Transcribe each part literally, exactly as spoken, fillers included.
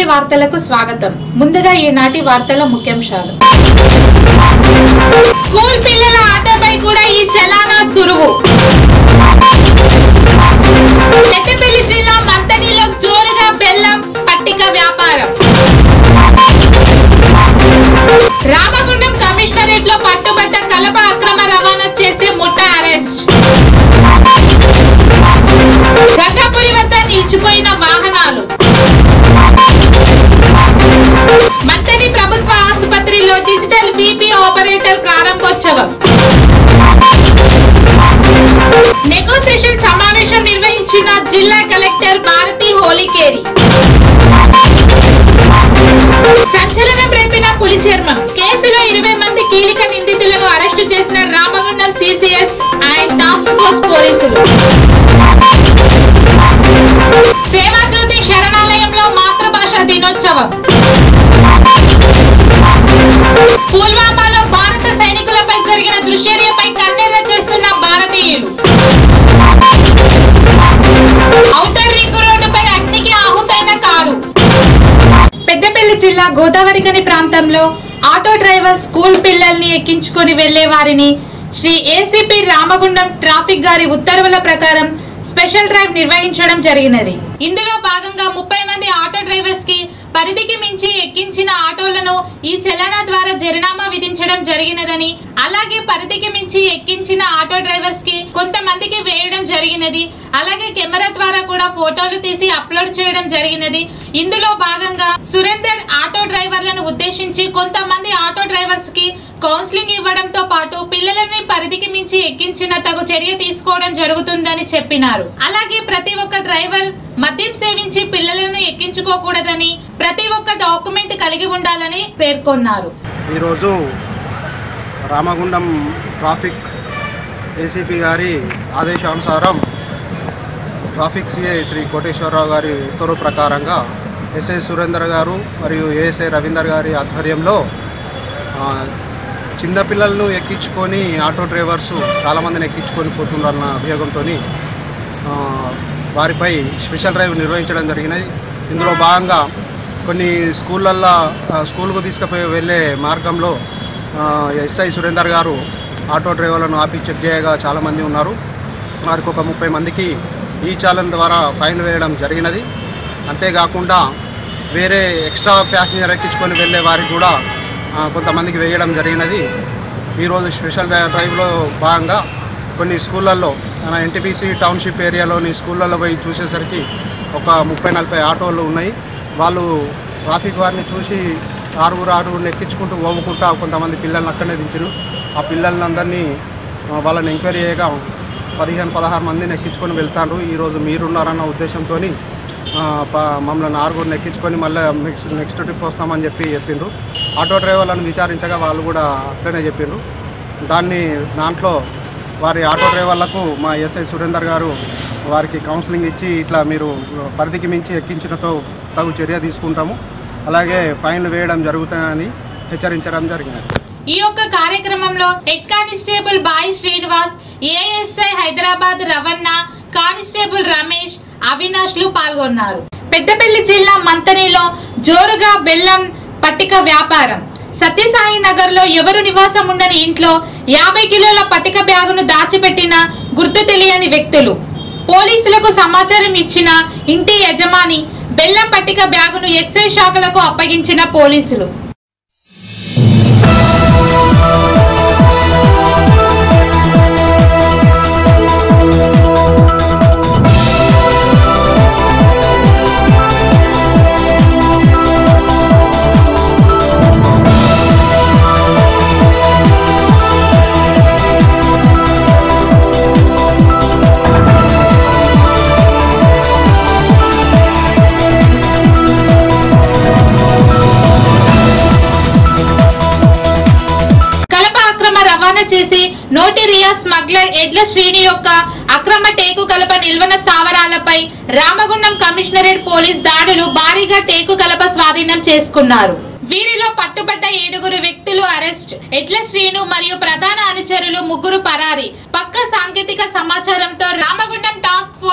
వార్తలకు స్వాగతం. ముందుగా ఈనాటి వార్తల ముఖ్యాంశాలు. స్కూల్ పిల్లల ఆటపై కూడా ఈ చలానా సురువు. పెద్దపల్లి జిల్లా మంతనిలో జోరుగా బెల్లం పట్టిక వ్యాపారం. రామగుండం కమిషనరేట్ లో పట్టుబడ్డ కలప అక్రమ రవాణా చేసే ముఠా అరెస్ట్. గంగాపురి వద్ద నిలిచిపోయిన వాహనాలు. మంతని ప్రభుత్వ ఆసుపత్రిలో డిజిటల్ బీపీ ఆపరేటర్ ప్రారంభోత్సవం. నెగోసియేషన్ సమావేశం నిర్వహించిన జిల్లా కలెక్టర్ భారతి హోలీకేరి. సంచలనం రేపిన పులి చర్మం కేసులో ఇరవై మంది కీలక నిందితులను అరెస్టు చేసిన Ramagundam CCS and task force పోలీసులు. సేవాజ్యోతి శరణాలయంలో మాతృభాష దినోత్సవం. పుల్వామాలో భారత సైనికులపై జరిగిన దుశ్చర్యపై కన్నెర్ర చేస్తున్న భారతీయులు. ఔటర్ రింగ్ రోడ్డుపై అగ్నికి ఆహుతైన కారు. పెద్దపల్లి జిల్లా గోదావరిఖని ప్రాంతంలో ఆటో డ్రైవర్ స్కూల్ పిల్లల్ని ఎక్కించుకొని వెళ్లే వారిని శ్రీ ఏసీపీ రామగుండం ట్రాఫిక్ గారి ఉత్తర్వుల ప్రకారం స్పెషల్ డ్రైవ్ నిర్వహించడం జరిగినది. ఇందులో భాగంగా ముప్పై మంది ఆటో డ్రైవర్స్ కి పరిధికి మించి ఎక్కించిన ఆటోలను ఈ చలానా ద్వారా జరిమానా విధించడం జరిగినదని, అలాగే పరిధికి మించి ఎక్కించిన ఆటో డ్రైవర్స్ కి కొంతమందికి వేయడం జరిగినది. అలాగే కెమెరా ద్వారా కూడా ఫోటోలు తీసి అప్లోడ్ చేయడం జరిగినది. ఇందులో భాగంగా సురేందర్ ఆటో డ్రైవర్లను ఉద్దేశించి కొంతమంది ఆటో డ్రైవర్స్ కి కౌన్సిలింగ్ ఇవ్వడంతో పాటు పిల్లలని పరిధికి మించి ఎక్కించిన తగు చర్య తీసుకోవడం జరుగుతుందని చెప్పినారు. అలాగే ప్రతి ఒక్క డ్రైవర్ మద్యం సేవించి పిల్లలను ఎక్కించుకోకూడదని, ప్రతి ఒక్క డాక్యుమెంట్ కలిగి ఉండాలని పేర్కొన్నారు. ఈరోజు రామగుండం ట్రాఫిక్ ఏసీపీ గారి ఆదేశానుసారం ట్రాఫిక్ సిఐ శ్రీ కోటేశ్వరరావు గారి ఉత్తర్వు ప్రకారంగా ఎస్ఐ సురేందర్ గారు మరియు ఏఎస్ఐ రవీందర్ గారి ఆధ్వర్యంలో చిన్నపిల్లలను ఎక్కించుకొని ఆటో డ్రైవర్సు చాలామందిని ఎక్కించుకొని పోతుండన్న అభియోగంతో వారిపై స్పెషల్ డ్రైవ్ నిర్వహించడం జరిగినది. ఇందులో భాగంగా కొన్ని స్కూళ్ళల్లో స్కూల్కు తీసుకుపోయి వెళ్ళే మార్గంలో ఎస్ఐ సురేందర్ గారు ఆటో డ్రైవర్లను ఆపి చెక్ చేయగా చాలామంది ఉన్నారు. వారికి ఒక ముప్పై మందికి ఈ చాలన్ ద్వారా ఫైన్ వేయడం జరిగినది. అంతేకాకుండా వేరే ఎక్స్ట్రా ప్యాసింజర్ ఎక్కించుకొని వెళ్ళే వారికి కూడా కొంతమందికి వేయడం జరిగినది. ఈరోజు స్పెషల్ డ్రైవ్లో భాగంగా కొన్ని స్కూళ్ళల్లో మన ఎన్టీపీసీ టౌన్షిప్ ఏరియాలోని స్కూళ్ళల్లో పోయి చూసేసరికి ఒక ముప్పై నలభై ఆటోలు ఉన్నాయి. వాళ్ళు ట్రాఫిక్ వారిని చూసి ఆరుగురు ఆరుగురిని ఎక్కించుకుంటూ పోవుకుంటా కొంతమంది పిల్లల్ని అక్కడనే దించారు. ఆ పిల్లల్ని అందరినీ వాళ్ళని ఎంక్వైరీ చేయగా పదిహేను పదహారు మందిని ఎక్కించుకొని వెళ్తారు. ఈరోజు మీరున్నారన్న ఉద్దేశంతో మమ్మల్ని ఆరుగురిని ఎక్కించుకొని మళ్ళీ నెక్స్ట్ నెక్స్ట్ ట్రిప్ వస్తామని చెప్పి చెప్పిండ్రు. ఆటో డ్రైవర్లను విచారించగా వాళ్ళు కూడా అట్లనే చెప్పిండ్రు. దాన్ని దాంట్లో వారి ఆటో డ్రైవర్లకు మా ఎస్ఐ సురేందర్ గారు వారికి కౌన్సిలింగ్ ఇచ్చి ఇట్లా మీరు పరిధికి మించి ఎక్కించినతో తగు చర్య తీసుకుంటాము, అలాగే ఫైన్లు వేయడం జరుగుతుందని హెచ్చరించడం జరిగింది. ఈ యొక్క కార్యక్రమంలో హెడ్ కానిస్టేబుల్ బాయ్ శ్రీనివాస్, ఏఎస్ఐ హైదరాబాద్ రవణ, కానిస్టేబుల్ రమేష్, అవినాష్లు పాల్గొన్నారు. పెద్దపల్లి జిల్లా మంతనిలో జోరుగా బెల్లం పట్టిక వ్యాపారం. సత్యసాయి నగర్ లో ఎవరు నివాసం ఉండని ఇంట్లో యాభై కిలోల పట్టిక బ్యాగును దాచిపెట్టిన గుర్తు తెలియని వ్యక్తులు. పోలీసులకు సమాచారం ఇచ్చిన ఇంటి యజమాని బెల్లం పట్టిక బ్యాగును ఎక్సైజ్ శాఖలకు అప్పగించిన పోలీసులు. చేసి నోటిరియా స్మగ్లర్ ఎడ్ల శ్రేణి యొక్క అక్రమ టేకు కలప నిల్వన స్థావరాలపై రామగుండం కమిషనరేట్ పోలీస్ దాడులు భారీగా టేకు కలప స్వాధీనం చేసుకున్నారు. వీరిలో పట్టుబడ్డ ఏడుగురు వ్యక్తులు అరెస్ట్. ఎడ్ల శ్రీను మరియు ప్రధాన అనుచరులు ముగ్గురు పరారి. పక్క సాంకేతిక సమాచారంతో Ramagundam task force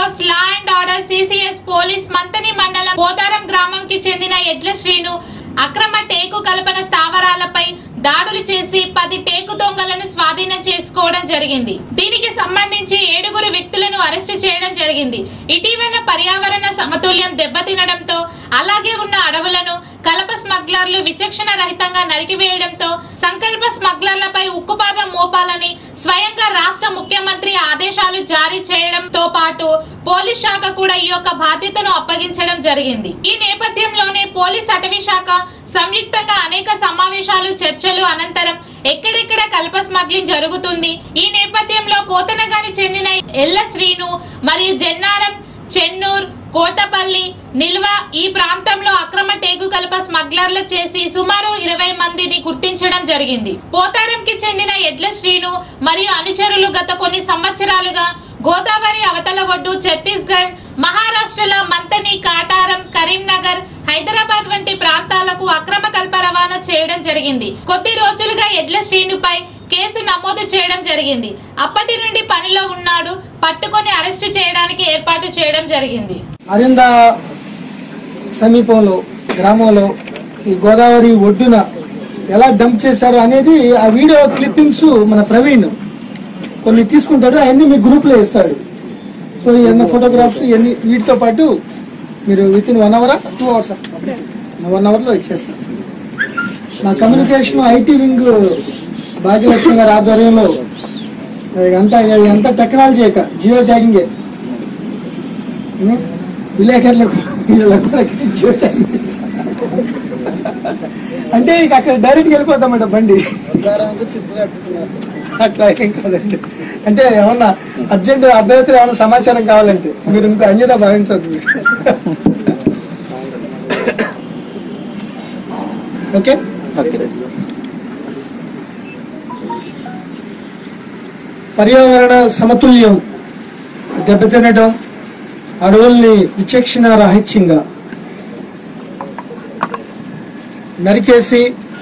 force law and order CCS police Manthani మండలం పోతారం గ్రామంకి చెందిన ఎడ్ల శ్రీను అక్రమ టేకు కల్పన స్థావరాలపై దాడులు చేసి పది టేకు దొంగలను స్వాధీనం చేసుకోవడం జరిగింది. దీనికి సంబంధించి ఏడుగురు వ్యక్తులను అరెస్టు చేయడం జరిగింది. ఇటీవల పర్యావరణ సమతుల్యం దెబ్బతినడంతో అలాగే ఉన్న అడవులను కలప స్మగ్లర్లు విచక్షణ రహితంగా నరికివేయడంతో సంకల్ప స్మగ్లర్లపై ఉక్కుపాదం మోపాలని స్వయంగా రాష్ట్ర ముఖ్యమంత్రి ఆదేశాలు జారీ చేయడంతో పాటు పోలీస్ శాఖ కూడా ఈ యొక్క బాధ్యతను అప్పగించడం జరిగింది. ఈ నేపథ్యంలోనే పోలీస్ అటవీ శాఖ సంయుక్తంగా అనేక సమావేశాలు చర్చలు అనంతరం ఎక్కడెక్కడ కల్ప స్మగ్లింగ్ జరుగుతుంది, ఈ నేపథ్యంలో పోతనగాని చెందిన ఎల్ల శ్రీను మరియు జన్నారం, చెన్నూర్, కోటపల్లి, నిల్వ ఈ ప్రాంతంలో అక్రమ టేకు కల్ప స్మగ్లర్లు చేసి సుమారు ఇరవై మందిని గుర్తించడం జరిగింది. పోతారంకి చెందిన ఎడ్ల శ్రీను మరియు అనుచరులు గత కొన్ని సంవత్సరాలుగా గోదావరి అవతల ఒడ్డు ఛత్తీస్గఢ్, మహారాష్ట్రలో మంతని, కాటారం, కరీంనగర్, హైదరాబాద్ వంటి ప్రాంతాలకు అక్రమ కల్ప రవాణా చేయడం జరిగింది. కొద్ది రోజులుగా ఎడ్ల శ్రీనుపై కేసు నమోదు చేయడం జరిగింది. అప్పటి నుండి పనిలో ఉన్నాడు. పట్టుకొని అరెస్టు చేయడానికి ఏర్పాటు చేయడం జరిగింది. అరింద సమీపంలో గ్రామంలో ఈ గోదావరి ఒడ్డున ఎలా డంప్ చేశారు అనేది ఆ వీడియో క్లిప్పింగ్స్ మన ప్రవీణ్ కొన్ని తీసుకుంటాడు, అవన్నీ మీ గ్రూప్లో వేస్తాడు. సో ఇవన్నీ ఫోటోగ్రాఫ్స్ ఇవన్నీ వీటితో పాటు మీరు with in one hour two hours one అవర్లో ఇచ్చేస్తారు. మా కమ్యూనికేషన్ ఐటీ వింగ్ భాగ్యలక్ష్మి గారి ఆధ్వర్యంలో అంతా ఎంత టెక్నాలజీ యొక్క జియో ట్యాగింగే విలేకరులకు జియో ట్యాగింగ్ అంటే ఇక అక్కడ డైరెక్ట్గా వెళ్ళిపోతామంట బండి, అట్లా ఏం కాదండి. అంటే ఏమన్నా అర్జెంట్ అర్ధరాత్రి ఏమన్నా సమాచారం కావాలంటే మీరు ఇంకో అన్యత భావించవద్దు. ఓకే పర్యావరణ సమతుల్యం దెబ్బతినడం, అడవుల్ని విచక్షణ రాహిత్యంగా నరికేసి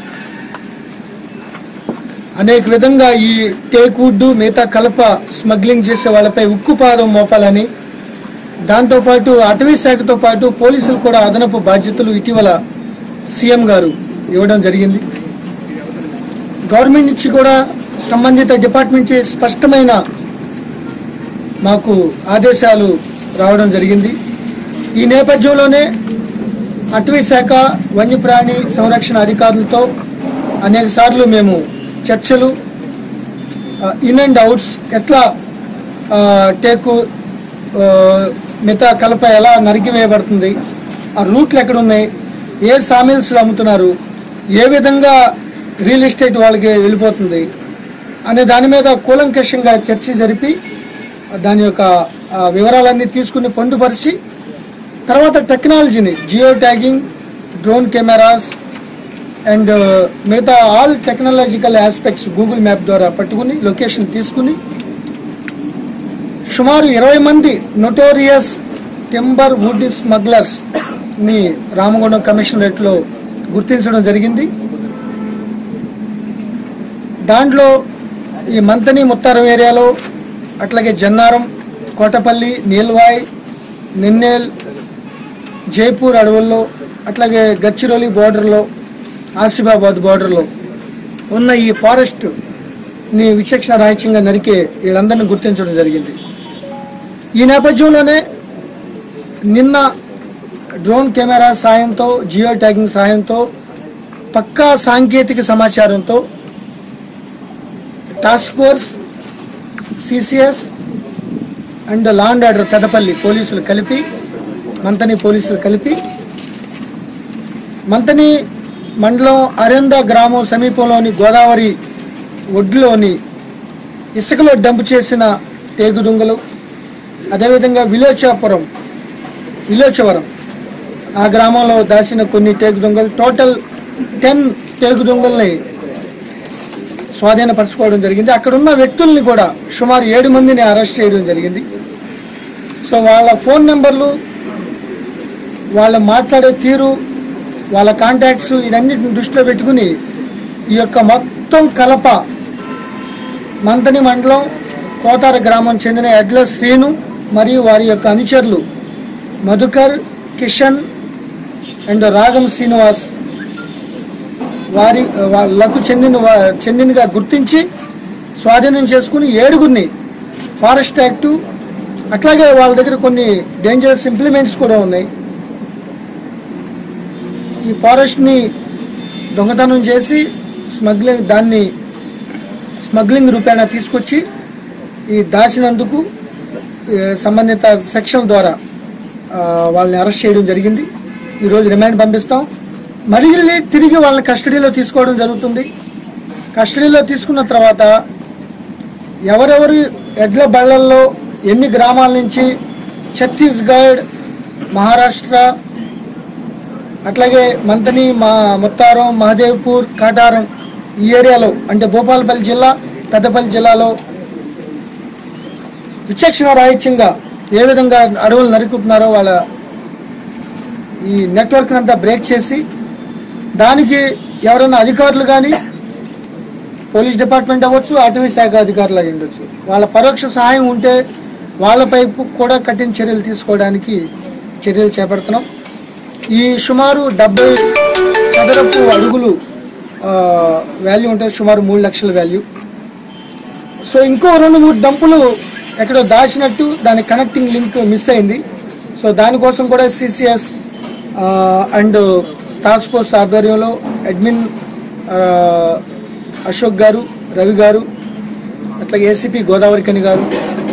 అనేక విధంగా ఈ టేక్వుడ్ మిగతా కలప స్మగ్లింగ్ చేసే వాళ్ళపై ఉక్కుపాదం మోపాలని, దాంతోపాటు అటవీ శాఖతో పాటు పోలీసులు కూడా అదనపు బాధ్యతలు ఇటీవల సీఎం గారు ఇవ్వడం జరిగింది. గవర్నమెంట్ నుంచి కూడా సంబంధిత డిపార్ట్మెంట్ నుంచి స్పష్టమైన మాకు ఆదేశాలు రావడం జరిగింది. ఈ నేపథ్యంలోనే అటవీ శాఖ వన్యప్రాణి సంరక్షణ అధికారులతో అనేక సార్లు మేము చర్చలు, ఇన్ అండ్ అవుట్స్ ఎట్లా టేకు మిగతా కలప ఎలా నరికివేయబడుతుంది, ఆ రూట్లు ఎక్కడ ఉన్నాయి, ఏ సామిల్స్లో అమ్ముతున్నారు, ఏ విధంగా రియల్ ఎస్టేట్ వాళ్ళకి వెళ్ళిపోతుంది అనే దాని మీద కూలంకషంగా చర్చ జరిపి దాని యొక్క వివరాలన్నీ తీసుకుని పొందుపరిచి తర్వాత టెక్నాలజీని GO tagging, drone cameras and మిగతా all technological aspects Google map ద్వారా పట్టుకుని లొకేషన్ తీసుకుని సుమారు ఇరవై మంది నోటోరియస్ టింబర్ వుడ్ స్మగ్లర్స్ ని రామగుండం కమిషనరేట్లో గుర్తించడం జరిగింది. దాంట్లో ఈ మంతని ముత్తారం ఏరియాలో, అట్లాగే జన్నారం, కోటపల్లి, నీల్వాయ్, నిన్నేల్, జైపూర్ అడవుల్లో, అట్లాగే గచ్చిరోలి బోర్డర్లో, ఆసిఫాబాద్ బోర్డర్లో ఉన్న ఈ ఫారెస్ట్ని విచక్షణ రాహిత్యంగా నరికే వీళ్ళందరినీ గుర్తించడం జరిగింది. ఈ నేపథ్యంలోనే నిన్న డ్రోన్ కెమెరా సాయంతో, జియో ట్యాగింగ్ సాయంతో, పక్కా సాంకేతిక సమాచారంతో task force, CCS and law and order Peddapalli పోలీసులు కలిపి, మంతని పోలీసులు కలిపి మంతని మండలం అరింద గ్రామం సమీపంలోని గోదావరి ఒడ్లోని ఇసుకలో డంప్ చేసిన టేకు దుంగలు, అదేవిధంగా విలోచాపురం విలోచవరం ఆ గ్రామంలో దాచిన కొన్ని టేకు దొంగలు, టోటల్ టెన్ టేకు దొంగల్ని స్వాధీనపరచుకోవడం జరిగింది. అక్కడ ఉన్న వ్యక్తుల్ని కూడా సుమారు ఏడు మందిని అరెస్ట్ చేయడం జరిగింది. సో వాళ్ళ ఫోన్ నెంబర్లు, వాళ్ళ మాట్లాడే తీరు, వాళ్ళ కాంటాక్ట్స్ ఇదన్నిటిని దృష్టిలో పెట్టుకుని ఈ యొక్క మొత్తం కలప మంతని మండలం కోతార గ్రామం చెందిన ఎడ్ల శ్రీను మరియు వారి యొక్క అనుచరులు మధుకర్, కిషన్ అండ్ రాగం శ్రీనివాస్ వారి వాళ్ళకు చెందిన చెందినగా గుర్తించి స్వాధీనం చేసుకుని ఏడుగురిని ఫారెస్ట్ యాక్టు, అట్లాగే వాళ్ళ దగ్గర కొన్ని డేంజరస్ ఇంప్లిమెంట్స్ కూడా ఉన్నాయి. ఈ ఫారెస్ట్ని దొంగతనం చేసి స్మగ్లింగ్ దాన్ని స్మగ్లింగ్ రూపేణా తీసుకొచ్చి ఈ దాచినందుకు సంబంధిత సెక్షన్ ద్వారా వాళ్ళని అరెస్ట్ చేయడం జరిగింది. ఈరోజు రిమాండ్ పంపిస్తాం. మళ్ళీ తిరిగి వాళ్ళని కస్టడీలో తీసుకోవడం జరుగుతుంది. కస్టడీలో తీసుకున్న తర్వాత ఎవరెవరు ఎడ్ల బళ్ళల్లో ఎన్ని గ్రామాల నుంచి ఛత్తీస్గఢ్, మహారాష్ట్ర, అట్లాగే మంతని, మా ముత్తారం, మహదేవ్పూర్, కాటారం ఈ ఏరియాలో అంటే భూపాలపల్లి జిల్లా, పెద్దపల్లి జిల్లాలో విచక్షణ రాహిత్యంగా ఏ విధంగా అడవులు నరుకుంటున్నారో వాళ్ళ ఈ నెట్వర్క్ అంతా బ్రేక్ చేసి దానికి ఎవరైనా అధికారులు కానీ పోలీస్ డిపార్ట్మెంట్ అవ్వచ్చు, అటవీ శాఖ అధికారులు అయి ఉండొచ్చు, వాళ్ళ పరోక్ష సహాయం ఉంటే వాళ్ళపై కూడా కఠిన చర్యలు తీసుకోవడానికి చర్యలు చేపడుతున్నాం. ఈ సుమారు డెబ్బై చదరపు అడుగులు వాల్యూ ఉంటుంది, సుమారు మూడు లక్షల వాల్యూ. సో ఇంకో రెండు మూడు డంపులు ఎక్కడో దాచినట్టు దాని కనెక్టింగ్ లింక్ మిస్ అయింది. సో దానికోసం కూడా సిసిఎస్ అండ్ టాస్క్ ఫోర్స్ ఆధ్వర్యంలో అడ్మిన్ అశోక్ గారు, రవి గారు, అట్లాగే ఏసీపీ గోదావరికని గారు,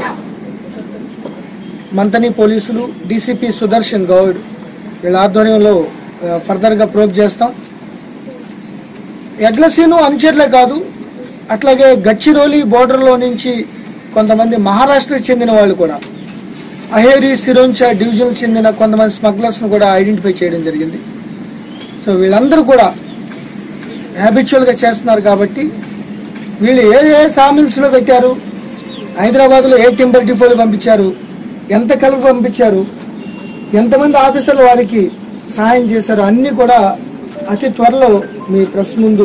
మంతని పోలీసులు, డీసీపీ సుదర్శన్ గౌడ్ వీళ్ళ ఆధ్వర్యంలో ఫర్దర్గా ప్రోబ్ చేస్తాం. ఎడ్లసీను అనుచరులే కాదు, అట్లాగే గచ్చిరోలి బోర్డర్లో నుంచి కొంతమంది మహారాష్ట్రకు చెందిన వాళ్ళు కూడా, అహేరి, సిరోంచా డివిజన్ చెందిన కొంతమంది స్మగ్లర్స్ను కూడా ఐడెంటిఫై చేయడం జరిగింది. సో వీళ్ళందరూ కూడా హ్యాబిచువల్గా చేస్తున్నారు. కాబట్టి వీళ్ళు ఏ ఏ సామిల్స్లో పెట్టారు, హైదరాబాద్లో ఏ టింబర్ డిపోలు పంపించారు, ఎంత కలిపి పంపించారు, ఎంతమంది ఆఫీసర్లు వారికి సహాయం చేశారు, అన్నీ కూడా అతి త్వరలో మీ ప్రెస్ ముందు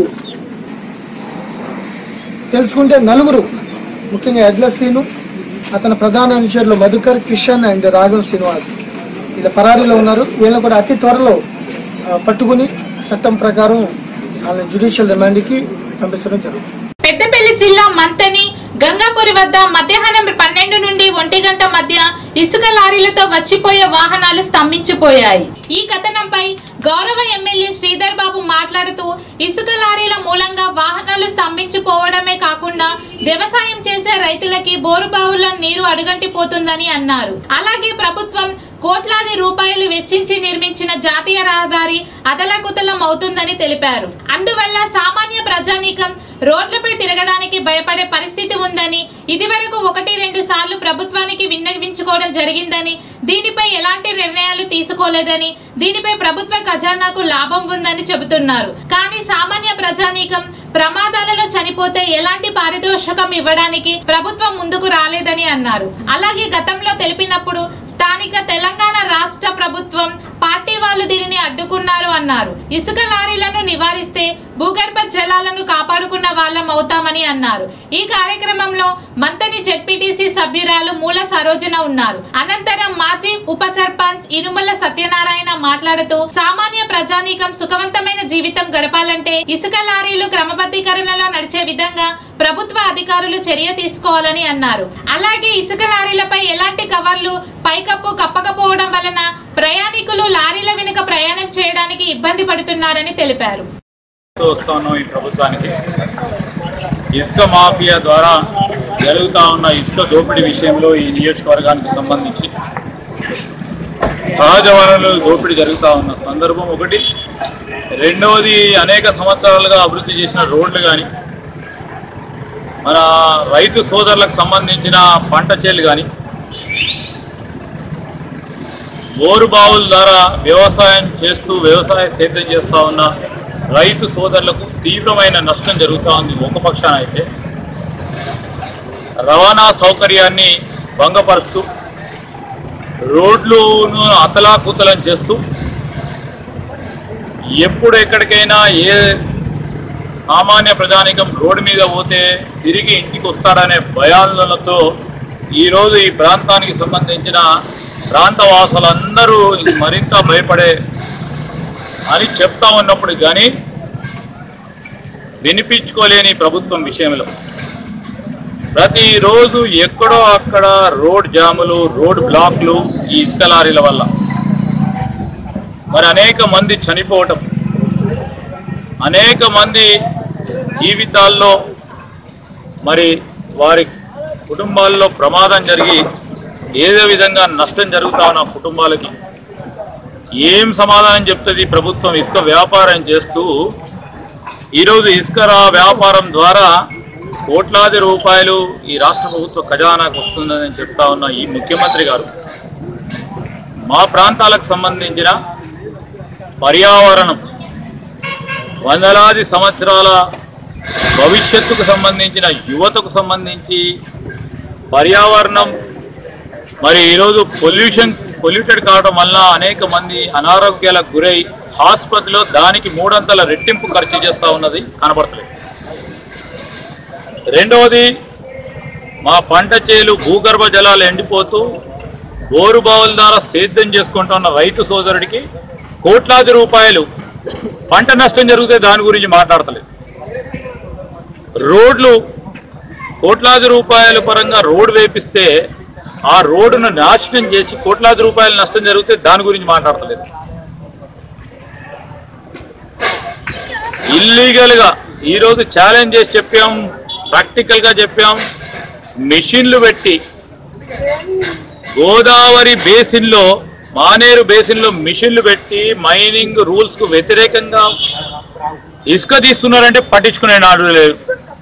తెలుసుకుంటే నలుగురు, ముఖ్యంగా ఎడ్లసీను, అతని ప్రధాన అనుచరులు మధుకర్, కిషన్ అండ్ రాఘవ్ శ్రీనివాస్ వీళ్ళ పరారీలో ఉన్నారు. వీళ్ళని కూడా అతి త్వరలో పట్టుకుని చట్టం ప్రకారం వాళ్ళని జ్యుడిషియల్ రిమాండ్కి పంపించడం జరుగుతుంది. పెద్దపల్లి జిల్లా మంతని గంగాపురి వద్ద మధ్యాహ్నం పన్నెండు నుండి ఒంటి గంట మధ్య ఇసుక లారీలతో వచ్చిపోయే వాహనాలు స్తంభించిపోయాయి. ఈ కథనంపై గౌరవ ఎమ్మెల్యే శ్రీధర్ బాబు మాట్లాడుతూ ఇసుక లారీల మూలంగా వాహనాలు స్తంభించిపోవడమే కాకుండా వ్యవసాయం చేసే రైతులకి బోరుబావుల్లో నీరు అడుగంటిపోతుందని అన్నారు. అలాగే ప్రభుత్వం కోట్లాది రూపాయలు వెచ్చించి నిర్మించిన జాతీయ రహదారి అదలకుతలం అవుతుందని తెలిపారు. అందువల్ల సామాన్య ప్రజానీకం రోడ్లపై తిరగడానికి భయపడే పరిస్థితి ఉందని, ఇదివరకు ఒకటి రెండు సార్లు ప్రభుత్వానికి విన్నవించుకోవడం జరిగిందని, దీనిపై ఎలాంటి నిర్ణయాలు తీసుకోలేదని, దీనిపై ప్రభుత్వ ఖజానాకు లాభం ఉందని చెబుతున్నారు. కానీ సామాన్య ప్రజానీకం ప్రమాదాలలో చనిపోతే ఎలాంటి పారితోషికం ఇవ్వడానికి ప్రభుత్వం ముందుకు రాలేదని అన్నారు. అలాగే గతంలో తెలిపినప్పుడు స్థానిక తెలంగాణ రాష్ట్ర ప్రభుత్వం పార్టీ వాళ్ళు దీనిని అడ్డుకున్నారు అన్నారు. ఇసుక లారీలను నివారిస్తే భూగర్భ జలాలను కాపాడుకున్న వాళ్ళం అవుతామని అన్నారు. ఈ కార్యక్రమంలో మంతని జెడ్పీటీసీ సభ్యురాలు మూల సరోజన ఉన్నారు. అనంతరం మాజీ ఉప సర్పంచ్ ఇనుమల సత్యనారాయణ మాట్లాడుతూ సామాన్య ప్రజానీకం సుఖవంతమైన జీవితం గడపాలంటే ఇసుక లారీలు క్రమబద్ధీకరణలో నడిచే విధంగా ప్రభుత్వ అధికారులు చర్య తీసుకోవాలని అన్నారు. అలాగే ఇసుక లారీలపై ఎలాంటి కవర్లు పైకప్పు కప్పకపోవడం వలన ప్రయాణికులు లారీల వెనుక ప్రయాణం చేయడానికి ఇబ్బంది పడుతున్నారని తెలిపారు. ఈ ప్రభుత్వానికి ఇసుక మాఫియా ద్వారా జరుగుతూ ఉన్న ఇసుక దోపిడీ విషయంలో ఈ నియోజకవర్గానికి సంబంధించి సహజ వనరులు దోపిడీ జరుగుతూ ఉన్న సందర్భం ఒకటి. రెండవది, అనేక సంవత్సరాలుగా అభివృద్ధి చేసిన రోడ్లు కానీ, మన రైతు సోదరులకు సంబంధించిన పంట చేలు కానీ, బోరు బావుల ద్వారా వ్యవసాయం చేస్తూ వ్యవసాయ సేద్యం చేస్తూ ఉన్న రైతు సోదరులకు తీవ్రమైన నష్టం జరుగుతూ ఉంది. ఒక పక్షాన అయితే రవాణా సౌకర్యాన్ని భంగపరుస్తూ రోడ్లను అతలాకుతలం చేస్తూ ఎప్పుడు ఎక్కడికైనా ఏ సామాన్య ప్రజానికం రోడ్డు మీద పోతే తిరిగి ఇంటికి వస్తాడనే భయాందోళనతో ఈరోజు ఈ ప్రాంతానికి సంబంధించిన ప్రాంతవాసులందరూ మరింత భయపడే అని చెప్తా ఉన్నప్పుడు కానీ వినిపించుకోలేని ప్రభుత్వం విషయంలో ప్రతిరోజు ఎక్కడో అక్కడ రోడ్ జాములు, రోడ్ బ్లాక్లు ఈ ఇసుక లారీల వల్ల మరి అనేక మంది చనిపోవటం, అనేక మంది జీవితాల్లో మరి వారి కుటుంబాల్లో ప్రమాదం జరిగి ఏదో విధంగా నష్టం జరుగుతా ఉన్న కుటుంబాలకి ఏం సమాధానం చెప్తుంది ప్రభుత్వం? ఇసుక వ్యాపారం చేస్తూ ఈరోజు ఇసుక వ్యాపారం ద్వారా కోట్లాది రూపాయలు ఈ రాష్ట్ర ప్రభుత్వ ఖజానాకు వస్తుందని చెప్తా ఉన్న ఈ ముఖ్యమంత్రి గారు మా ప్రాంతాలకు సంబంధించిన పర్యావరణం, వందలాది సంవత్సరాల భవిష్యత్తుకు సంబంధించిన యువతకు సంబంధించి పర్యావరణం మరి ఈరోజు పొల్యూషన్ పొల్యూటెడ్ కావడం వల్ల అనేక మంది అనారోగ్యాలకు గురై ఆసుపత్రిలో దానికి మూడంతల రెట్టింపు ఖర్చు చేస్తూ ఉన్నది కనబడతలేదు. రెండవది, మా పంట చేలు భూగర్భ జలాలు ఎండిపోతూ బోరు బావుల ద్వారా సేద్యం చేసుకుంటున్న రైతు సోదరుడికి కోట్లాది రూపాయలు పంట నష్టం జరిగితే దాని గురించి మాట్లాడతలేదు. రోడ్లు కోట్లాది రూపాయల పరంగా రోడ్డు వేపిస్తే ఆ రోడ్డును నాశనం చేసి కోట్లాది రూపాయల నష్టం జరిగితే దాని గురించి మాట్లాడతలేదు. ఇల్లీగల్గా ఈరోజు ఛాలెంజ్ చేసి చెప్పాం, ప్రాక్టికల్గా చెప్పాం, మిషన్లు పెట్టి గోదావరి బేసిన్లో, మానేరు బేసిన్లో మిషన్లు పెట్టి మైనింగ్ రూల్స్కు వ్యతిరేకంగా ఇసుక తీస్తున్నారంటే పట్టించుకునే నాడు లేదు.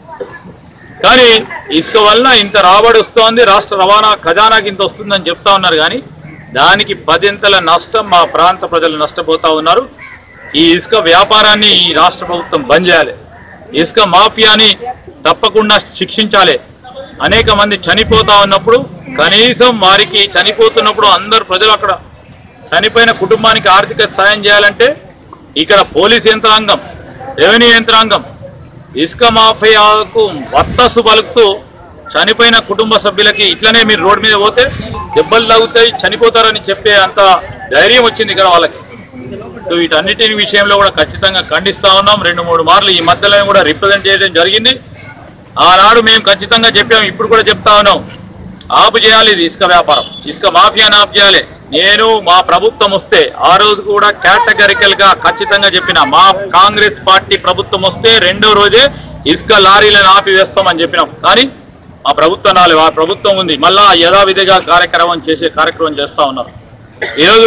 కానీ ఇసుక వల్ల ఇంత రాబడి వస్తోంది, రాష్ట్ర రవాణా ఖజానాకి ఇంత వస్తుందని చెప్తా ఉన్నారు. కానీ దానికి పదింతల నష్టం మా ప్రాంత ప్రజలు నష్టపోతూ ఉన్నారు. ఈ ఇసుక వ్యాపారాన్ని ఈ రాష్ట్ర ప్రభుత్వం బంద్ చేయాలి. ఇసుక మాఫియాని తప్పకుండా శిక్షించాలి. అనేక మంది చనిపోతూ ఉన్నప్పుడు కనీసం వారికి చనిపోతున్నప్పుడు అందరు ప్రజలు అక్కడ చనిపోయిన కుటుంబానికి ఆర్థిక సాయం చేయాలంటే ఇక్కడ పోలీస్ యంత్రాంగం, రెవెన్యూ యంత్రాంగం ఇసుక మాఫియాకు వత్తసు పలుకుతూ చనిపోయిన కుటుంబ సభ్యులకి ఇట్లనే మీరు రోడ్డు మీద పోతే దెబ్బలు తగ్గుతాయి, చనిపోతారని చెప్పే అంత ధైర్యం వచ్చింది ఇక్కడ వాళ్ళకి. సో వీటన్నిటి విషయంలో కూడా ఖచ్చితంగా ఖండిస్తూ ఉన్నాం. రెండు మూడు మార్లు ఈ మధ్యలో కూడా రిప్రజెంట్ చేయడం జరిగింది. ఆనాడు మేము ఖచ్చితంగా చెప్పాము, ఇప్పుడు కూడా చెప్తా ఉన్నాం, ఆపు చేయాలి ఇది ఇసుక వ్యాపారం, ఇసుక మాఫియాని ఆపు చేయాలి. నేను మా ప్రభుత్వం వస్తే ఆ రోజు కూడా కేటగరికల్ గా ఖచ్చితంగా చెప్పిన, మా కాంగ్రెస్ పార్టీ ప్రభుత్వం వస్తే రెండో రోజే ఇసుక లారీలను ఆపివేస్తామని చెప్పినాం. కానీ ఆ ప్రభుత్వం రాలేదు. ఆ ప్రభుత్వం ఉంది, మళ్ళా యథావిధిగా కార్యక్రమం చేసే కార్యక్రమం చేస్తూ ఉన్నారు. ఈరోజు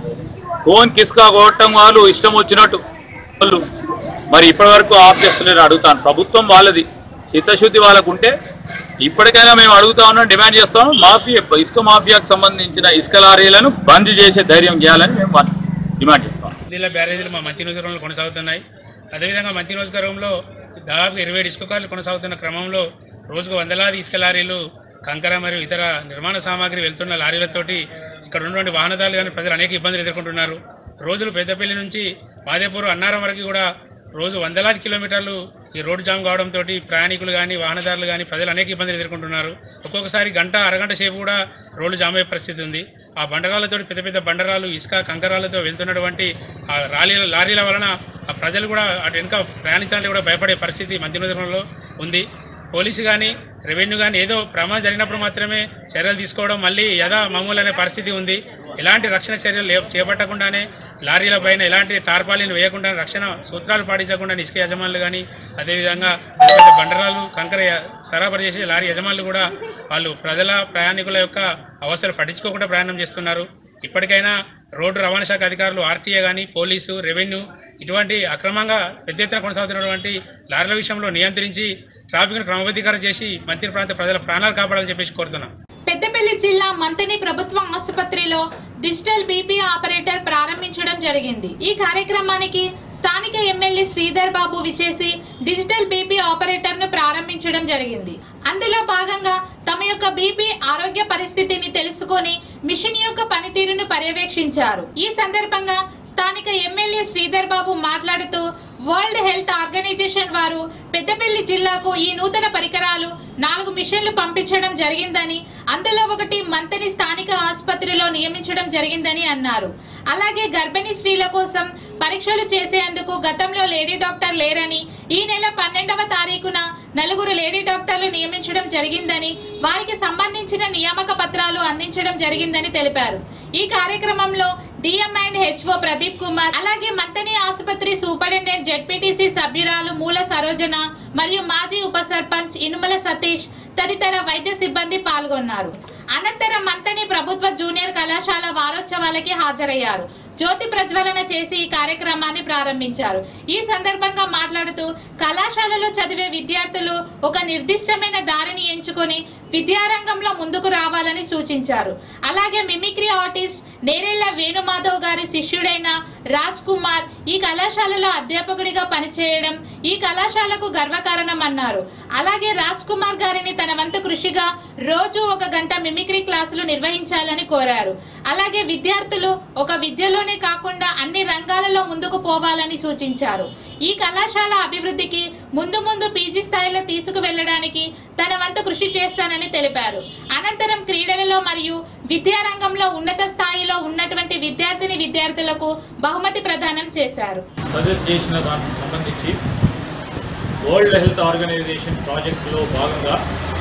ఫోన్ కిస్కా కొట్టడం వాళ్ళు ఇష్టం వచ్చినట్టు వాళ్ళు మరి ఇప్పటి వరకు ఆఫ్ చేస్తలేరు. అడుగుతాను, ప్రభుత్వం వాళ్ళది, చిత్తశుద్ధి వాళ్ళకు ఉంటే ఇప్పటికైనా మేము అడుగుతా ఉన్నాం, డిమాండ్ చేస్తాం, మాఫియా ఇసుక మాఫియాకు సంబంధించిన ఇసుక లారీలను బంద్ చేసే ధైర్యం చేయాలని మేము డిమాండ్ చేస్తాం. జిల్లా బ్యారేజీలు మా మంత్రి నియోజకవర్గంలో కొనసాగుతున్నాయి. అదేవిధంగా మంత్రి నియోజకవర్గంలో దాదాపు ఇరవై ఇసుక కార్లు కొనసాగుతున్న క్రమంలో రోజుకు వందలాది ఇసుక లారీలు, కంకర మరియు ఇతర నిర్మాణ సామాగ్రి వెళ్తున్న లారీలతోటి ఇక్కడ ఉన్నటువంటి వాహనదారులు కానీ ప్రజలు అనేక ఇబ్బందులు ఎదుర్కొంటున్నారు. రోజులు పెద్దపల్లి నుంచి మాదేపూర్, అన్నారం వరకు కూడా రోజు వందలాది కిలోమీటర్లు ఈ రోడ్డు జామ్ కావడంతో ప్రయాణికులు కానీ వాహనదారులు కానీ ప్రజలు అనేక ఇబ్బందులు ఎదుర్కొంటున్నారు. ఒక్కొక్కసారి గంట అరగంట సేపు కూడా రోడ్లు జామ్ అయ్యే పరిస్థితి ఉంది. ఆ బండరాలతో, పెద్ద పెద్ద బండరాలు, ఇసుక కంకరాలతో వెళ్తున్నటువంటి ఆ లారీల లారీల వలన ఆ ప్రజలు కూడా అటు వెనుక ప్రయాణించాలంటే కూడా భయపడే పరిస్థితి మంత్రివర్గంలో ఉంది. పోలీసు కానీ రెవెన్యూ కానీ ఏదో ప్రమాదం జరిగినప్పుడు మాత్రమే చర్యలు తీసుకోవడం, మళ్ళీ యథా మామూలు అనే పరిస్థితి ఉంది. ఎలాంటి రక్షణ చర్యలు చేపట్టకుండానే, లారీల పైన ఎలాంటి టార్పాలీలు వేయకుండా, రక్షణ సూత్రాలు పాటించకుండా ఇసుక యజమానులు కానీ, అదేవిధంగా బండరాలు, కంకర సరఫరా చేసే లారీ యజమానులు కూడా వాళ్ళు ప్రజల ప్రయాణికుల యొక్క అవసరం పట్టించుకోకుండా ప్రయాణం చేస్తున్నారు. ఇప్పటికైనా రోడ్డు రవాణా శాఖ అధికారులు, ఆర్టీఏ కానీ, పోలీసు, రెవెన్యూ ఇటువంటి అక్రమంగా పెద్ద ఎత్తున కొనసాగుతున్నటువంటి లారీల విషయంలో నియంత్రించి ట్రాఫిక్ను క్రమబద్ధీకరణ చేసి మంత్రి ప్రాంత ప్రజల ప్రాణాలు కాపాడాలని చెప్పేసి కోరుతున్నాం. పెద్దపల్లి జిల్లా మంతని ప్రభుత్వ ఆసుపత్రిలో డిజిటల్ బీపీ ఆపరేటర్ ప్రారంభించడం జరిగింది. ఈ కార్యక్రమానికి స్థానిక ఎమ్మెల్యే శ్రీధర్ బాబు విచేసి డిజిటల్ బీపీ ఆపరేటర్ ను ప్రారంభించడం జరిగింది. అందులో భాగంగా తమ యొక్క బీపీ ఆరోగ్య పరిస్థితిని తెలుసుకొని మిషన్ యొక్క పనితీరును పర్యవేక్షించారు. ఈ సందర్భంగా స్థానిక ఎమ్మెల్యే శ్రీధర్ బాబు మాట్లాడుతూ వరల్డ్ హెల్త్ ఆర్గనైజేషన్ వారు పెద్దపల్లి జిల్లాకు ఈ నూతన పరికరాలు నాలుగు మిషన్లు పంపించడం జరిగిందని, అందులో ఒకటి మంతని స్థానిక ఆసుపత్రిలో నియమించడం జరిగిందని అన్నారు. అలాగే గర్భిణీ స్త్రీల కోసం పరీక్షలు చేసేందుకు గతంలో లేడీ డాక్టర్ లేరని, ఈ నెల పన్నెండవ తారీఖున నలుగురు లేడీ డాక్టర్లు నియమించడం జరిగిందని, వారికి సంబంధించిన నియామక పత్రాలు అందించడం జరిగిందని తెలిపారు. ఈ కార్యక్రమంలో DM and HO Pradeep Kumar, అలాగే మంతని ఆసుపత్రి సూపరింటెండెంట్ జెడ్పీటీసీ సభ్యురాలు మూల సరోజన మరియు మాజీ ఉప సర్పంచ్ ఇనుమల సతీష్ తదితర వైద్య సిబ్బంది పాల్గొన్నారు. అనంతరం మంతని ప్రభుత్వ జూనియర్ కళాశాల వారోత్సవాలకి హాజరయ్యారు. జ్యోతి ప్రజ్వలన చేసి ఈ కార్యక్రమాన్ని ప్రారంభించారు. ఈ సందర్భంగా మాట్లాడుతూ కళాశాలలో చదివే విద్యార్థులు ఒక నిర్దిష్టమైన దారిని ఎంచుకొని విద్యారంగంలో ముందుకు రావాలని సూచించారు. అలాగే మిమిక్రీ ఆర్టిస్ట్ నేరెళ్ల వేణుమాధవ్ గారి శిష్యుడైన రాజ్ కుమార్ ఈ కళాశాలలో అధ్యాపకుడిగా పనిచేయడం ఈ కళాశాలకు గర్వకారణం అన్నారు. అలాగే రాజ్ కుమార్ గారిని తన వంతు కృషిగా రోజు ఒక గంట మిమిక్రీ క్లాసులు నిర్వహించాలని కోరారు. అలాగే విద్యార్థులు ఒక విద్యలోనే కాకుండా అన్ని రంగాలలో ముందుకు పోవాలని సూచించారు. ఈ కళాశాల అభివృద్ధికి ముందు ముందు పీజీ స్థాయిలో తీసుకువెళ్లడానికి తన వంతు కృషి చేస్తానని తెలిపారు. అనంతరం క్రీడలలో మరియు విద్యారంగంలో ఉన్నత స్థాయిలో ఉన్నటువంటి విద్యార్థిని విద్యార్థులకు బహుమతి ప్రదానం చేశారు. సజెస్ట్ చేసిన దానికి సంబంధించి వరల్డ్ హెల్త్ ఆర్గనైజేషన్ ప్రాజెక్టులో భాగంగా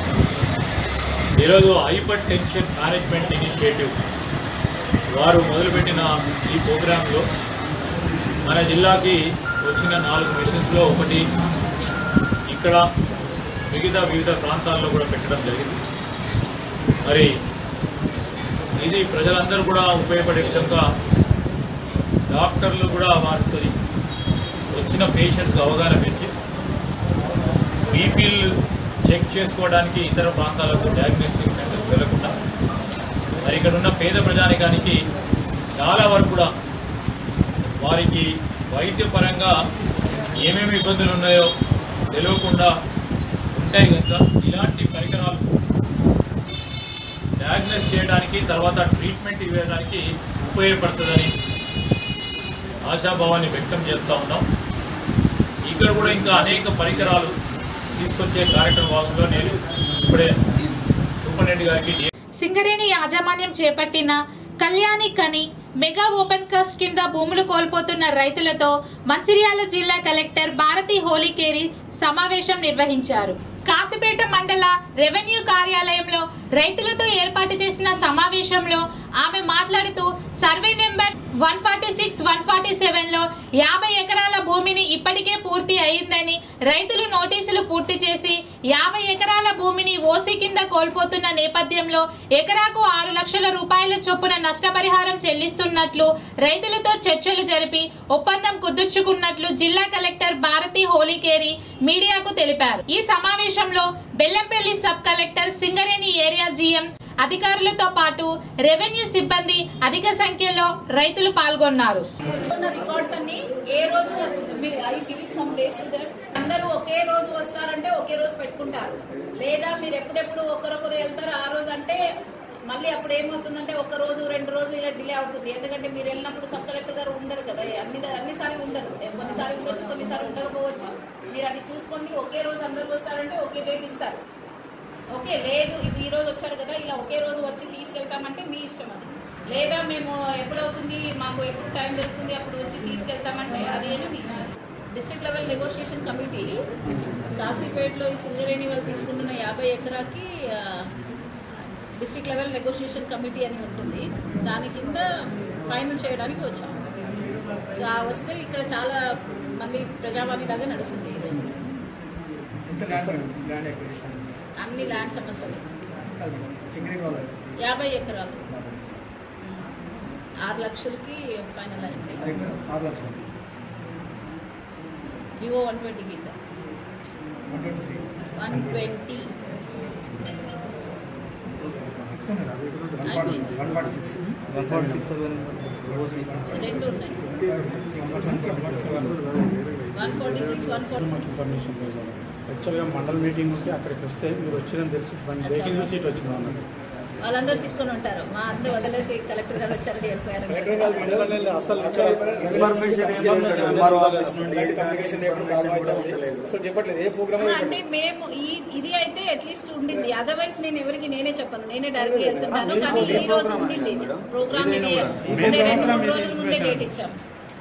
ఈరోజు హైపర్ టెన్షన్ మేనేజ్మెంట్ ఇనిషియేటివ్ వారు మొదలుపెట్టిన ఈ ప్రోగ్రాంలో మన జిల్లాకి వచ్చిన నాలుగు మిషన్స్లో ఒకటి ఇక్కడ మిగతా వివిధ ప్రాంతాల్లో కూడా పెట్టడం జరిగింది. మరి ఇది ప్రజలందరూ కూడా ఉపయోగపడే విధంగా డాక్టర్లు కూడా వారికి వచ్చిన పేషెంట్స్కి అవగాహన పెంచి బీపీలు చెక్ చేసుకోవడానికి ఇతర ప్రాంతాలకు డయాగ్నోస్టిక్ సెంటర్స్ వెళ్లకుండా మరి ఇక్కడ ఉన్న పేద ప్రజానికానికి చాలా వరకు కూడా వారికి వైద్యపరంగా ఏమేమి ఇబ్బందులు ఉన్నాయో తెలియకుండా ఉంటాయి కనుక ఇలాంటి పరికరాలు డయాగ్నోస్ చేయడానికి తర్వాత ట్రీట్మెంట్ ఇవ్వడానికి ఉపయోగపడుతుందని ఆశాభావాన్ని వ్యక్తం చేస్తూ ఉన్నాం. ఇక్కడ కూడా ఇంకా అనేక పరికరాలు తీసుకొచ్చే కార్యక్రమంలో నేను ఇప్పుడే సూపరింటెండెంట్ గారికి సింగరేణి యాజమాన్యం చేపట్టిన కళ్యాణి కని మెగా ఓపెన్ కాస్ట్ కింద భూములు కోల్పోతున్న రైతులతో మంచిర్యాల జిల్లా కలెక్టర్ భారతి హోలీకేరి సమావేశం నిర్వహించారు. కాసిపేట మండల రెవెన్యూ కార్యాలయంలో రైతులతో ఏర్పాటు చేసిన సమావేశంలో ఆమె మాట్లాడుతూ survey number one forty six one forty seven లో యాభై ఎకరాల భూమిని ఇప్పటికే పూర్తి అయిందని, రైతులు నోటీసులు పూర్తి చేసి యాభై ఎకరాల భూమిని ఓసీ కింద కోల్పోతున్న నేపథ్యంలో ఎకరాకు ఆరు లక్షల రూపాయల చొప్పున నష్టపరిహారం చెల్లిస్తున్నట్లు రైతులతో చర్చలు జరిపి ఒప్పందం కుదుర్చుకున్నట్లు జిల్లా కలెక్టర్ భారతి హోలీకేరి మీడియాకు తెలిపారు. ఈ సమావేశంలో Bellampalli sub collector Singareni area GM అధికారులతో పాటు రెవెన్యూ సిబ్బంది అధిక సంఖ్యలో రైతులు పాల్గొన్నారు. అందరూ ఒకే రోజు వస్తారంటే ఒకే రోజు పెట్టుకుంటారు, లేదా మీరు ఎప్పుడెప్పుడు ఒకరొకరు వెళ్తారు ఆ రోజు అంటే మళ్ళీ అప్పుడు ఏమవుతుందంటే ఒక రోజు రెండు రోజులు ఇలా డిలే అవుతుంది. ఎందుకంటే మీరు వెళ్ళినప్పుడు సబ్ కలెక్టర్ గారు ఉండరు కదా, అన్ని అన్నిసారి ఉండరు, కొన్నిసారి ఉండొచ్చు కొన్నిసారి ఉండకపోవచ్చు. మీరు అది చూసుకోండి. ఒకే రోజు అందరు వస్తారంటే ఒకే డేట్ ఇస్తారు. ఓకే, లేదు ఇప్పుడు ఈ రోజు వచ్చారు కదా ఇలా ఒకే రోజు వచ్చి తీసుకెళ్తామంటే మీ ఇష్టం. అది లేదా మేము ఎప్పుడవుతుంది మాకు ఎప్పుడు టైం దొరుకుతుంది అప్పుడు వచ్చి తీసుకెళ్తామంటే అది అయినా మీ ఇష్టం. డిస్ట్రిక్ట్ లెవెల్ నెగోషియేషన్ కమిటీ కాశీపేటలో ఈ సింగరేణి వాళ్ళు తీసుకుంటున్న యాభై ఎకరాకి డిస్ట్రిక్ట్ లెవెల్ నెగోషియేషన్ కమిటీ అని ఉంటుంది. దాని కింద ఫైనల్ చేయడానికి వచ్చాము. వస్తే ఇక్కడ చాలా మంది ప్రజావాణి లాగా నడుస్తుంది. అన్ని ల్యాండ్ సమస్యలే. యాభై ఎకరాలు ఆరు లక్షలకి ఫైనల్ అయింది. జియో వన్ ట్వంటీ కింద వన్ ట్వంటీ రెండు ఉన్నాయి. One forty six one forty యాక్చువల్గా మండల్ మీటింగ్ ఉంటే అక్కడికి వస్తే మీరు వచ్చిన తెలిసి వెయిటింగ్ సీట్ వచ్చింది అన్నట్టు వాళ్ళందరూ చిట్టుకొని ఉంటారు. మా అందరూ వదిలేసి కలెక్టర్ గారు వచ్చారని వెళ్ళిపోయారు. అంటే మేము ఈ ఇది అయితే అట్లీస్ట్ ఉండింది. అదర్వైజ్ నేను ఎవరికి నేనే చెప్పను, నేనే డైరెక్ట్ వెళ్తున్నాను. కానీ ఈ రోజు ఉండింది ప్రోగ్రామ్. ఇది రెండు మూడు రోజుల ముందే డేట్ ఇచ్చాము.